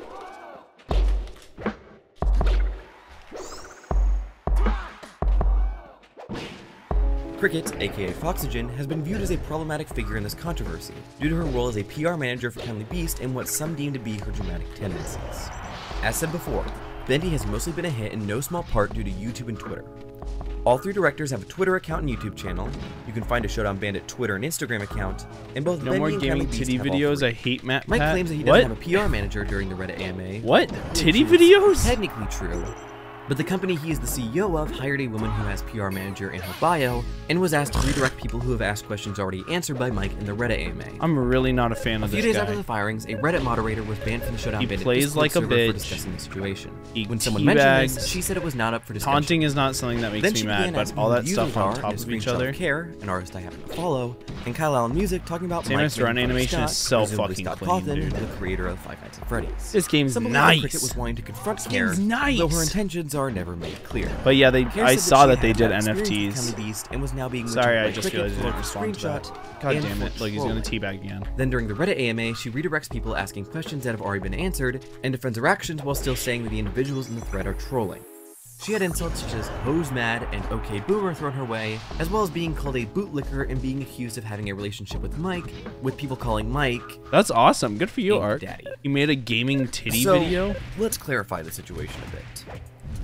Cricket, aka Foxygen, has been viewed as a problematic figure in this controversy, due to her role as a PR manager for Kindly Beast and what some deem to be her dramatic tendencies. As said before, Bendy has mostly been a hit in no small part due to YouTube and Twitter. All three directors have a Twitter account and YouTube channel. You can find a Showdown Bandit Twitter and Instagram account, and both No Bendy more and gaming Kindly Beast titty have all videos. three. I hate Matt Mike Pat. claims that he What? doesn't have a PR manager during the Reddit AMA. What? Titty which is videos? Technically true. But the company he is the CEO of hired a woman who has PR manager in her bio, and was asked to redirect people who have asked questions already answered by Mike in the Reddit AMA. I'm really not a fan A of few this days after guy. the firings, a Reddit moderator was banned from the Showdown He Bandit plays Discord like a server for bitch. discussing the situation. He When someone mentioned this, teabags. she said it was not up for discussion. Taunting is not something that makes Then me she mad, began but asking all who that the stuff users on are, top and a of each screenshot other. Care, an artist I happen to follow, and Kyle Allen Music talking about Samus Mike run making fun of animation is Scott, so presumably fucking Scott clean, Cawthon, dude. the creator of Five Nights at Freddy's. This game's Some believe nice. that Cricket was wanting to confront This Care, game's nice. though her intentions are never made clear. But yeah, they. Care I said saw she that they had did bad experience with NFTs. Kindly Beast and was now being Sorry, mentioned I by just Cricket realized I for didn't a respond to that. screenshot God and damn it! for Look, he's gonna trolling. teabag again. Then during the Reddit AMA, she redirects people asking questions that have already been answered, and defends her actions while still saying that the individuals in the thread are trolling. She had insults such as "Hoes Mad" and "Okay Boomer" thrown her way, as well as being called a bootlicker and being accused of having a relationship with Mike, with people calling Mike That's awesome. Good for you, Ink Art. Daddy. You made a gaming titty So, video. let's clarify the situation a bit.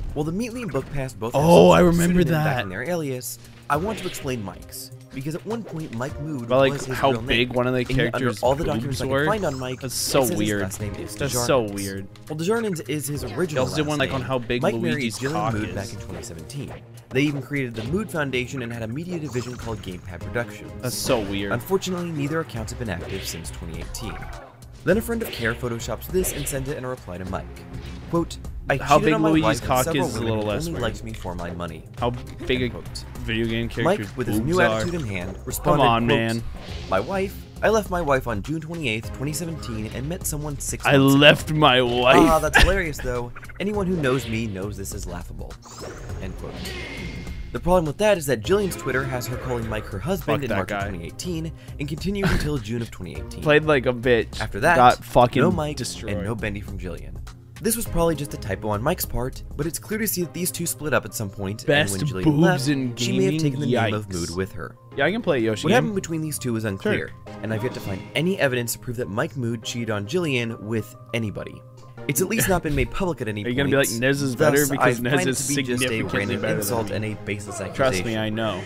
While the Meatly and Book Pass both Oh, I have remember pseudonym that. backing their alias, I want to explain Mike's. Because at one point, Mike Mood But like was his how real big name, one of the and yet under characters' all the documents boobs I were. can find on Mike, That's so it says his weird. last name is That's so Desjardins. weird. Well, Desjardins is his He original also did one last like on name. how big Mike married Luigi's Jillian cock Mood is. back in 2017. They even created the Mood Foundation and had a media division called Gamepad Productions. That's so weird. Unfortunately, neither accounts have been active since 2018. Then a friend of Care photoshops this and sent it in a reply to Mike. Quote, I How cheated big on my Luigi's wife and cock several is a women little who less only weird. liked me for my money. How big a Quote. video game character's Mike, with his boobs new are. attitude in hand, responded, Come on, quote, man. My wife, I left my wife on June 28th, 2017 and met someone 6 I months ago. left my wife. Ah, that's hilarious though. Anyone who knows me knows this is laughable. End quote. The problem with that is that Jillian's Twitter has her calling Mike her husband Fuck in that March guy. of 2018 and continued until June of 2018. Played like a bitch. After that, got fucking no Mike destroyed. and no Bendy from Jillian. This was probably just a typo on Mike's part, but it's clear to see that these two split up at some point, Best and when Jillian boobs left, in she may have gaming? taken the name of Yikes. Mood with her. Yeah, I can play Yoshi. What game. happened between these two is unclear, and I've yet to find any evidence to prove that Mike Mood cheated on Jillian with anybody. It's at least not been made public at any point. Are you gonna be like, Nez is better Thus, because I Nez find it is to be just a significantly random better insult than me. and a baseless accusation. Trust me, I know.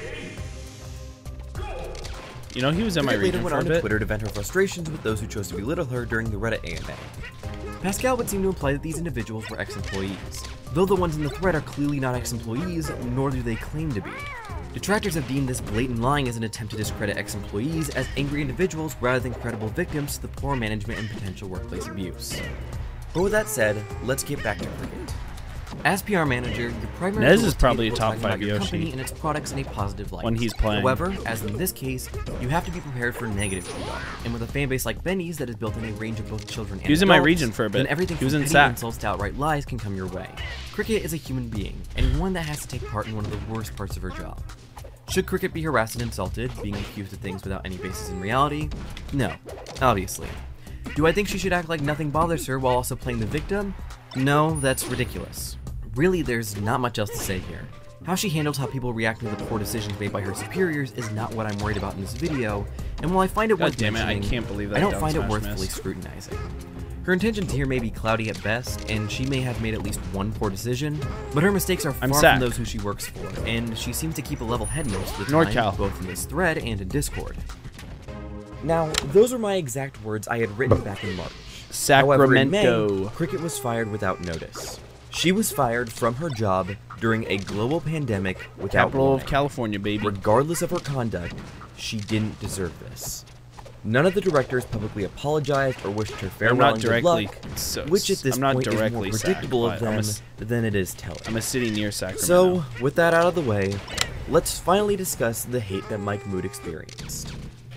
You know, he was in my Cricket later region went for a on to bit. Twitter to vent her frustrations with those who chose to belittle her during the Reddit AMA. Pascal would seem to imply that these individuals were ex-employees, though the ones in the thread are clearly not ex-employees, nor do they claim to be. Detractors have deemed this blatant lying as an attempt to discredit ex-employees as angry individuals rather than credible victims to the poor management and potential workplace abuse. But with that said, let's get back to Cricket. As PR manager, your primary Nez goal is to probably be a top talking about 5 your Yoshi. company and its products in a positive light. When he's playing. However, as in this case, you have to be prepared for negative PR. And with a fan base like Benny's that is built in a range of both children and He was in my adults, region for a bit. then everything He was from in petty SAC. insults to outright lies can come your way. Cricket is a human being, and one that has to take part in one of the worst parts of her job. Should Cricket be harassed and insulted, being accused of things without any basis in reality? No, obviously. Do I think she should act like nothing bothers her while also playing the victim? No, that's ridiculous. Really, there's not much else to say here. How she handles how people react to the poor decisions made by her superiors is not what I'm worried about in this video, and while I find it God worth damn it, I mentioning, can't believe that I don't down find it smash worth missed. fully scrutinizing. Her intentions here may be cloudy at best, and she may have made at least one poor decision, but her mistakes are far I'm from Sac. those who she works for, and she seems to keep a level head most of the time, NorCal. both in this thread and in Discord. Now, those were my exact words I had written back in March. However, in May, Sacramento. Cricket was fired without notice. She was fired from her job during a global pandemic without Capital warning. of California, baby. Regardless of her conduct, she didn't deserve this. None of the directors publicly apologized or wished her farewell not and good directly luck, so- which at this I'm not point is more directly predictable Sac, of but I'm a them s- than it is telling. I'm a city near Sacramento. So, with that out of the way, let's finally discuss the hate that Mike Mood experienced.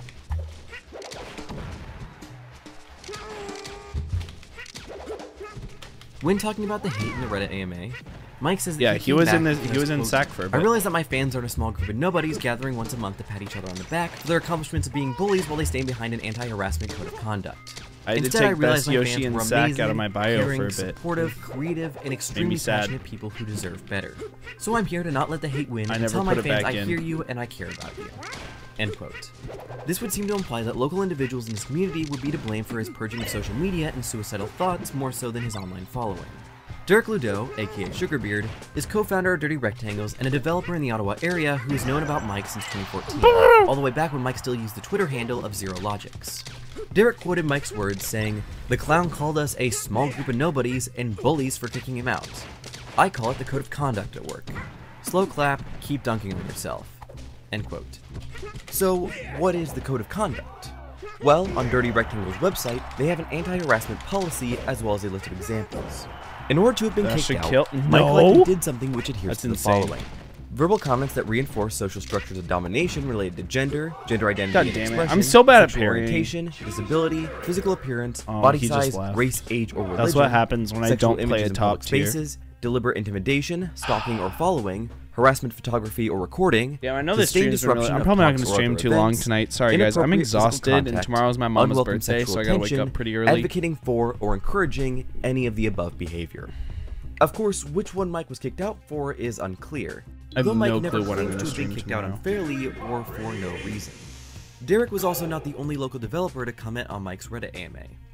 When talking about the hate in the Reddit AMA, Mike says that Yeah, he he came was back in the- because, he was in quote, SAC for a I bit. realize that my fans aren't a small group of nobodies gathering once a month to pat each other on the back for their accomplishments of being bullies while they stand behind an anti-harassment code of conduct. I had to Instead, take I realized Best my Yoshi fans and were Sac out of amazing, my bio caring, for a bit. supportive, creative, and extremely sad. passionate people who deserve better. So I'm here to not let the hate win I and never tell my put it fans back I in. hear you and I care about you. End quote. This would seem to imply that local individuals in this community would be to blame for his purging of social media and suicidal thoughts more so than his online following. Derek Ludeau, aka Sugarbeard, is co-founder of Dirty Rectangles and a developer in the Ottawa area who has known about Mike since 2014, all the way back when Mike still used the Twitter handle of Zero Logics. Derek quoted Mike's words saying, "The clown called us a small group of nobodies and bullies for kicking him out. I call it the code of conduct at work. Slow clap, keep dunking on yourself." End quote. So, what is the code of conduct? Well, on Dirty Rectangle's website, they have an anti-harassment policy as well as a list of examples. In order to have been That kicked should out, kill- Mike No! likely did something which adheres That's to the insane. following. Verbal comments that reinforce social structures of domination related to gender, gender identity God and damn it, expression, I'm so bad at sexual parrying. orientation, disability, physical appearance, Oh, body he just size, left. race, age, or religion. That's what happens when I sexual don't play images a in top public tier. spaces, deliberate intimidation, stalking or following, harassment, photography, or recording. Yeah, I know this sustained stream's been really, disruption I'm of probably not talks going to or stream other too long events, tonight. Sorry guys, I'm inappropriate physical exhausted and contact, tomorrow's my mom's unwelcome birthday, sexual so I gotta wake attention, up pretty early. Advocating for or encouraging any of the above behavior. Of course, which one Mike was kicked out for is unclear. I have Though Mike no never clue what I'm claims gonna to have been stream kicked out tomorrow. unfairly or for no reason. Derek was also not the only local developer to comment on Mike's Reddit AMA.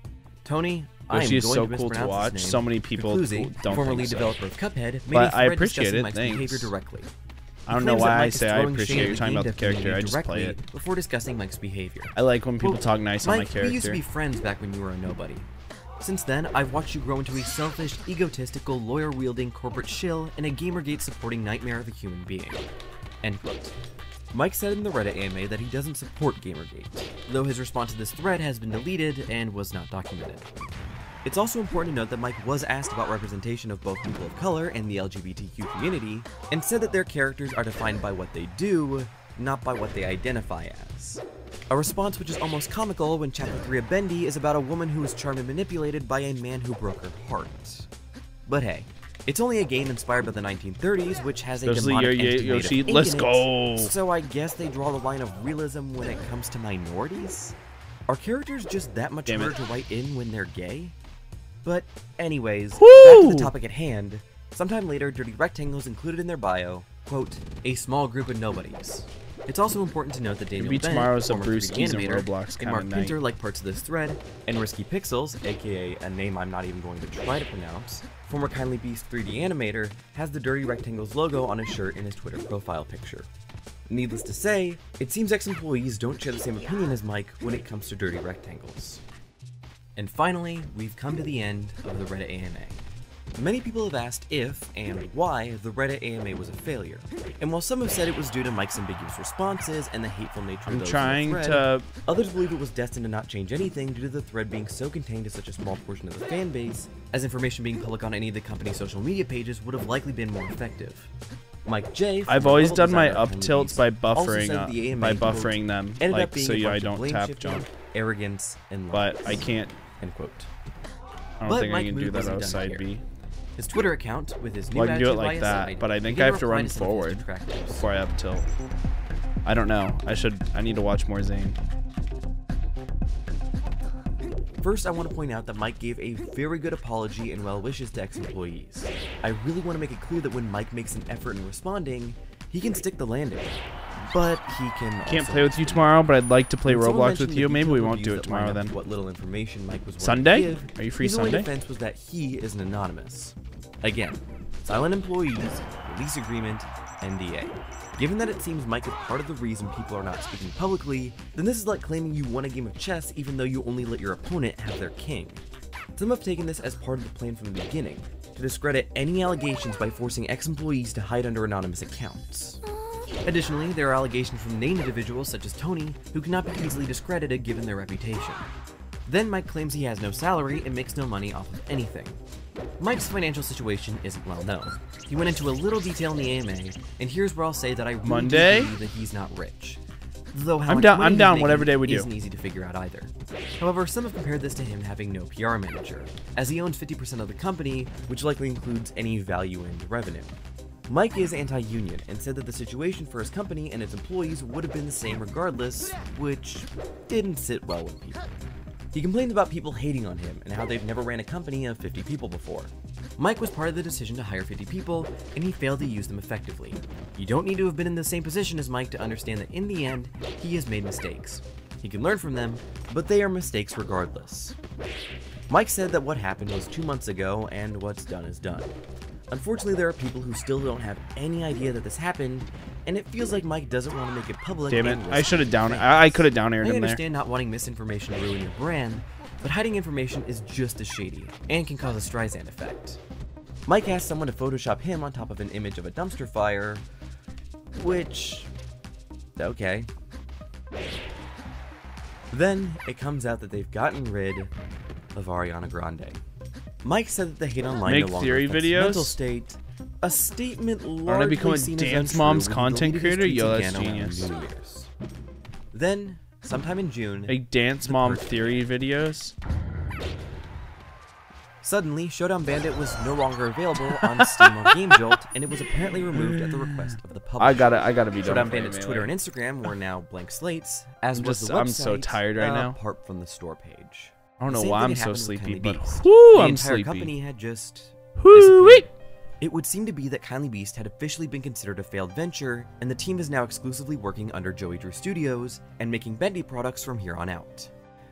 Tony, I am Yoshi's going so to cool to mispronounce watch. his name. So many people Kakuzi, don't former think lead so. developer of Cuphead, made But a I thread appreciate discussing it, Mike's thanks. behavior directly. I don't know Claims that why I Mike is say I throwing appreciate shade you're at talking game about the dev character. community I just play directly it. before discussing Mike's behavior. I like when people Quote, talk nice on my Mike, we used to character. be friends back when you were a nobody. Since then, I've watched you grow into a selfish, egotistical, lawyer-wielding corporate shill and a Gamergate-supporting nightmare of a human being. End quote. Mike said in the Reddit AMA that he doesn't support Gamergate, though his response to this thread has been deleted and was not documented. It's also important to note that Mike was asked about representation of both people of color and the LGBTQ community, and said that their characters are defined by what they do, not by what they identify as. A response which is almost comical when Chapter 3 of Bendy is about a woman who was charmed and manipulated by a man who broke her heart. But hey, it's only a game inspired by the 1930s, which has a Especially demonic entity made of Yoshi. ink Let's in it, go. so I guess they draw the line of realism when it comes to minorities? Are characters just that much harder to write in when they're gay? But anyways, back to the topic at hand. Sometime later, Dirty Rectangles included in their bio, quote, a small group of nobodies. It's also important to note that Daniel Bennett, tomorrow's a former 3D Brewskis and animator, Roblox and kind Mark of Pinter night. like parts of this thread, and Risky Pixels, aka a name I'm not even going to try to pronounce, former Kindly Beast 3D animator, has the Dirty Rectangles logo on his shirt in his Twitter profile picture. Needless to say, it seems ex-employees don't share the same opinion as Mike when it comes to Dirty Rectangles. And finally, we've come to the end of the Reddit AMA. Many people have asked if, and why, the Reddit AMA was a failure. And while some have said it was due to Mike's ambiguous responses and the hateful nature of those in the thread, others believe it was destined to not change anything due to the thread being so contained to such a small portion of the fan base, as information being public on any of the company's social media pages would have likely been more effective. Mike J. I've always done my designer of up tilts by buffering the AMA, them, ended like up being so a I bunch of don't blame tap shifting, jump. arrogance, and But lies. I can't. End quote. I don't But think I Mike can do Mood that wasn't done outside here. B. His Twitter account, with his new Well, I can do it attitude by like his that, side, but I think began I have to reply run some of his forward detractors. before I up tilt. I don't know. I need to watch more Zane. First, I want to point out that Mike gave a very good apology and well wishes to ex-employees. I really want to make it clear that when Mike makes an effort in responding, he can stick the landing. But he can Can't also play with you tomorrow, but I'd like to play When someone Roblox mentioned with the you. Maybe detailed we won't do reviews it that line tomorrow up then. What little information Mike was willing to Sunday? give, Are you free his only Sunday? defense was that he is an anonymous. Again, silent employees, release agreement, NDA. Given that it seems Mike is part of the reason people are not speaking publicly, then this is like claiming you won a game of chess even though you only let your opponent have their king. Some have taken this as part of the plan from the beginning, to discredit any allegations by forcing ex-employees to hide under anonymous accounts. Additionally, there are allegations from named individuals such as Tony, who cannot be easily discredited given their reputation. Then Mike claims he has no salary and makes no money off of anything. Mike's financial situation isn't well known. He went into a little detail in the AMA, and here's where I'll say that I really Monday? do believe that he's not rich. Though how I'm much down- money I'm he's down making whatever day we do. isn't easy to figure out either. However, some have compared this to him having no PR manager, as he owns 50% of the company, which likely includes any value and revenue. Mike is anti-union and said that the situation for his company and its employees would have been the same regardless, which didn't sit well with people. He complained about people hating on him and how they've never ran a company of 50 people before. Mike was part of the decision to hire 50 people, and he failed to use them effectively. You don't need to have been in the same position as Mike to understand that in the end, he has made mistakes. He can learn from them, but they are mistakes regardless. Mike said that what happened was 2 months ago, and what's done is done. Unfortunately, there are people who still don't have any idea that this happened, and it feels like Mike doesn't want to make it public. Damn it! and I risk should have down. fans. I could have down aired I him there. understand not wanting misinformation to ruin your brand, but hiding information is just as shady, and can cause a Streisand effect. Mike asked someone to Photoshop him on top of an image of a dumpster fire, which... okay. Then, it comes out that they've gotten rid of Ariana Grande. Mike said that the hate online Make no longer theory affects his videos? mental state, a statement Wanna largely become a seen Dance as Moms untrue when he content deleted his creator? tweets Yo, that's again around genius. New Year's. Then, sometime in June, Make Dance the Mom perfect theory videos. Suddenly, Showdown Bandit was no longer available on Steam or GameJolt, and it was apparently removed at the request of the publisher. I gotta be done. Showdown playing Bandit's Melee. Twitter and Instagram were now blank slates, as I'm was just- the website. I'm so tired right now. Apart from the store page. I don't The know same why thing I'm had so happened with sleepy, Kindly but Beast. whoo, The I'm entire sleepy. company had just Whoo-wee. disappeared. It would seem to be that Kindly Beast had officially been considered a failed venture, and the team is now exclusively working under Joey Drew Studios and making Bendy products from here on out.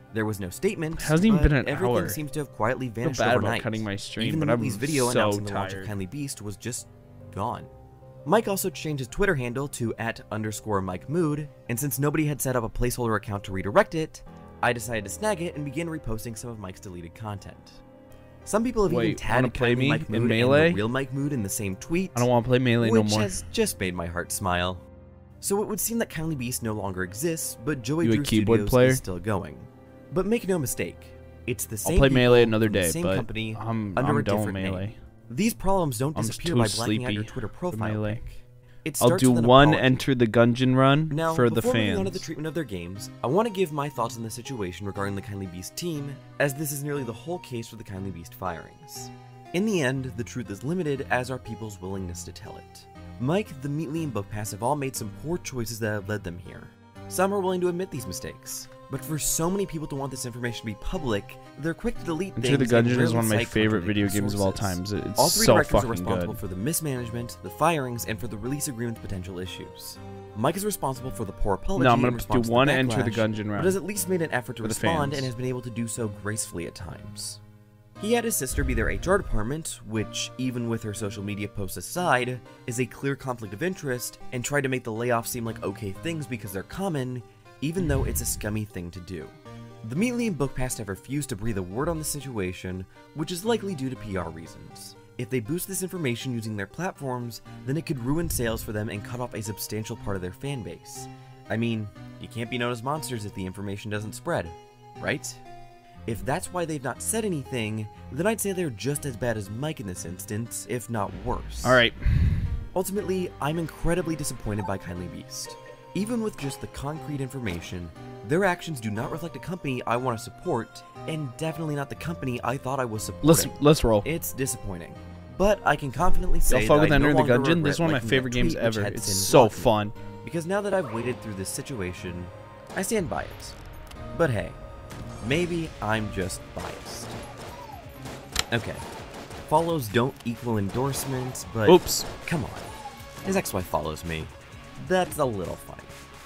There was no statement, Hasn't even but been an everything hour. seems to have quietly I feel vanished bad about overnight. cutting my stream, Even but the I'm movie's video so announcing the launch of tired. Kindly Beast was just gone. Mike also changed his Twitter handle to @_MikeMood, and since nobody had set up a placeholder account to redirect it, I decided to snag it and begin reposting some of Mike's deleted content. Some people have even Wait, wanna tagged play Kindly me Mike in Mood and Melee? the real Mike Mood in the same tweet. I don't want to play Melee no which more. has just made my heart smile. So it would seem that Kindly Beast no longer exists, but Joey You a Drew keyboard Studios player? is still going. But make no mistake, it's the same I'll play Melee people another from the day, same but company I'm under a done with different Melee. name. These problems don't I'm just disappear too by blacking out your sleepy Twitter for profile Melee. pic. It I'll starts do with an one apology. Enter the Gungeon run Now, for the before moving on to fans. the treatment of their games, I want to give my thoughts on the situation regarding the Kindly Beast team, as this is nearly the whole case for the Kindly Beast firings. In the end, the truth is limited, as are people's willingness to tell it. Mike, the Meatly, and Bookpass have all made some poor choices that have led them here. Some are willing to admit these mistakes, but for so many people to want this information to be public, they're quick to delete Enter the things and Gungeon is rarely one of my cite favorite video contradicting games of all sources. times. It's All three so directors are fucking responsible good. for the mismanagement, the firings, and for the release agreement's potential issues. Mike is responsible for the poor apology No, I'm gonna in response do to one the Enter the backlash, Gungeon but round has at least made an effort to for the respond fans. and has been able to do so gracefully at times. He had his sister be their HR department, which, even with her social media posts aside, is a clear conflict of interest, and tried to make the layoffs seem like okay things because they're common, even though it's a scummy thing to do. The Meatly and Bookpass have refused to breathe a word on the situation, which is likely due to PR reasons. If they boost this information using their platforms, then it could ruin sales for them and cut off a substantial part of their fan base. I mean, you can't be known as monsters if the information doesn't spread, right? If that's why they've not said anything, then I'd say they're just as bad as Mike in this instance, if not worse. Alright. Ultimately, I'm incredibly disappointed by Kindly Beast. Even with just the concrete information, their actions do not reflect a company I want to support, and definitely not the company I thought I was supporting. Let's roll. It's disappointing. But I can confidently say Y'all fuck that with I no Enter the longer Gungeon? regret This is one of my liking that favorite games tweet which ever. had It's Sin so blocking. fun. Because now that I've waded through this situation, I stand by it. But hey, maybe I'm just biased. Okay, follows don't equal endorsements, but Oops. come on. His ex-wife follows me. That's a little funny.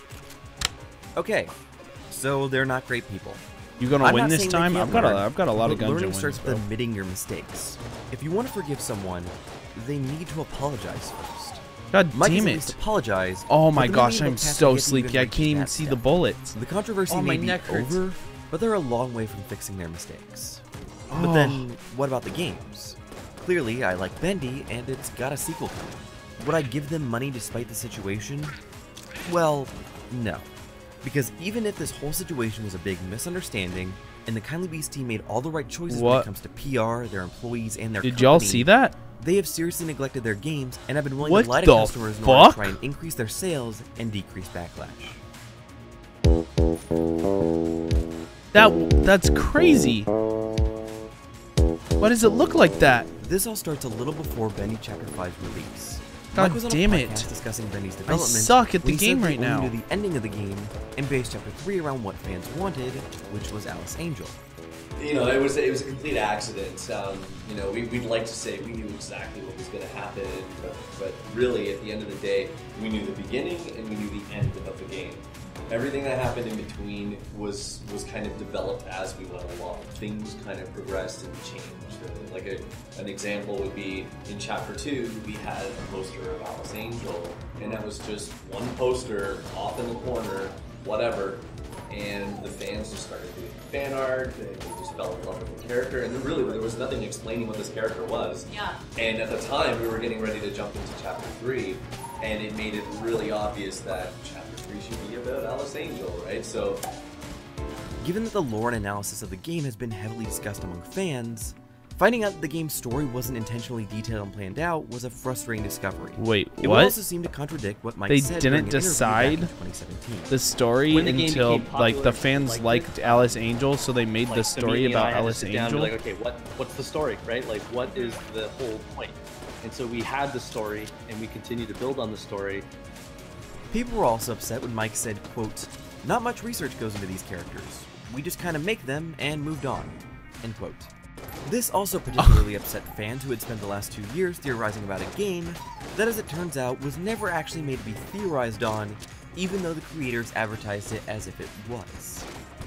Okay, so they're not great people. You gonna I'm win not this saying they time? can't I've got learn, a lot of but Gungeon learning wins, starts bro. with admitting your mistakes. If you want to forgive someone, they need to apologize first. God Mike damn has at least it. apologized. Oh but my the gosh, movie I'm Bookpass so hasn't sleepy. I reached can't even that see step. the bullets. The controversy Oh, my may be neck hurts. over, but they're a long way from fixing their mistakes. But Oh. then, what about the games? Clearly, I like Bendy, and it's got a sequel coming. Would I give them money despite the situation? Well, no. Because even if this whole situation was a big misunderstanding, and the Kindly Beast team made all the right choices when What? it comes to PR, their employees, and their Did y'all company, see that? they have seriously neglected their games and have been willing What to lie to the customers in order to fuck? try and increase their sales and decrease backlash. That's crazy. Why does it look like that? This all starts a little before Bendy Chapter 5's release. God Mike was on a damn it. podcast discussing Bendy's I development. suck at the when he said game that right he only now. knew the ending of the game and based Chapter 3 around what fans wanted, which was Alice Angel. You know, it was a complete accident. You know, we'd like to say we knew exactly what was going to happen, but really, at the end of the day, we knew the beginning and we knew the end of the game. Everything that happened in between was kind of developed as we went along. Things kind of progressed and changed. Like an example would be in Chapter 2, we had a poster of Alice Angel, and that was just one poster off in the corner, whatever. And the fans just started doing fan art, they just fell in love with the character, and really there was nothing explaining what this character was. Yeah. And at the time, we were getting ready to jump into Chapter 3, and it made it really obvious that Chapter 3 should be about Alice Angel, right? So, Given that the lore and analysis of the game has been heavily discussed among fans, finding out that the game's story wasn't intentionally detailed and planned out was a frustrating discovery. Wait, It would what? also seem to contradict what Mike They said during didn't an interview back in decide 2017. the story When the game until became like the popular, fans liked Alice Angel, so they made the story about Alice Angel. Like, okay, what's the story, right? Like, what is the whole point? And so we had the story, and we continue to build on the story. People were also upset when Mike said, quote, "Not much research goes into these characters. We just kind of make them and moved on," end quote. This also particularly upset fans who had spent the last 2 years theorizing about a game that, as it turns out, was never actually made to be theorized on, even though the creators advertised it as if it was.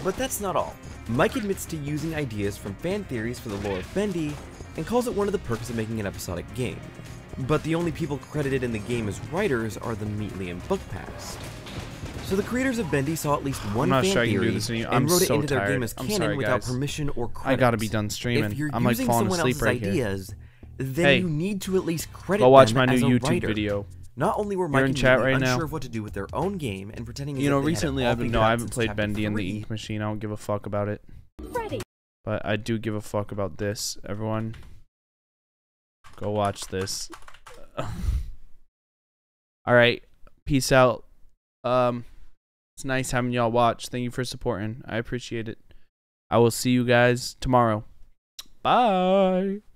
But that's not all. Mike admits to using ideas from fan theories for the lore of Bendy, and calls it one of the perks of making an episodic game. But the only people credited in the game as writers are the Meatly and Bookpast. So the creators of Bendy saw at least one fan theory and wrote it into their game as canon without permission or credit. I gotta be done streaming. If you're I'm like using falling someone asleep else's right ideas, then Hey, you need to at least credit go watch them my new as a YouTube writer. video. Not only were You're Mike in and chat Meatly right unsure now. of what to do with their own game and pretending as You know, if they had it recently all I've been figured no, out I haven't since played chapter Bendy and the 3. Ink Machine. I don't give a fuck about it. But I do give a fuck about this. Everyone, go watch this. All right, peace out. It's nice having y'all watch. Thank you for supporting. I appreciate it. I will see you guys tomorrow. Bye.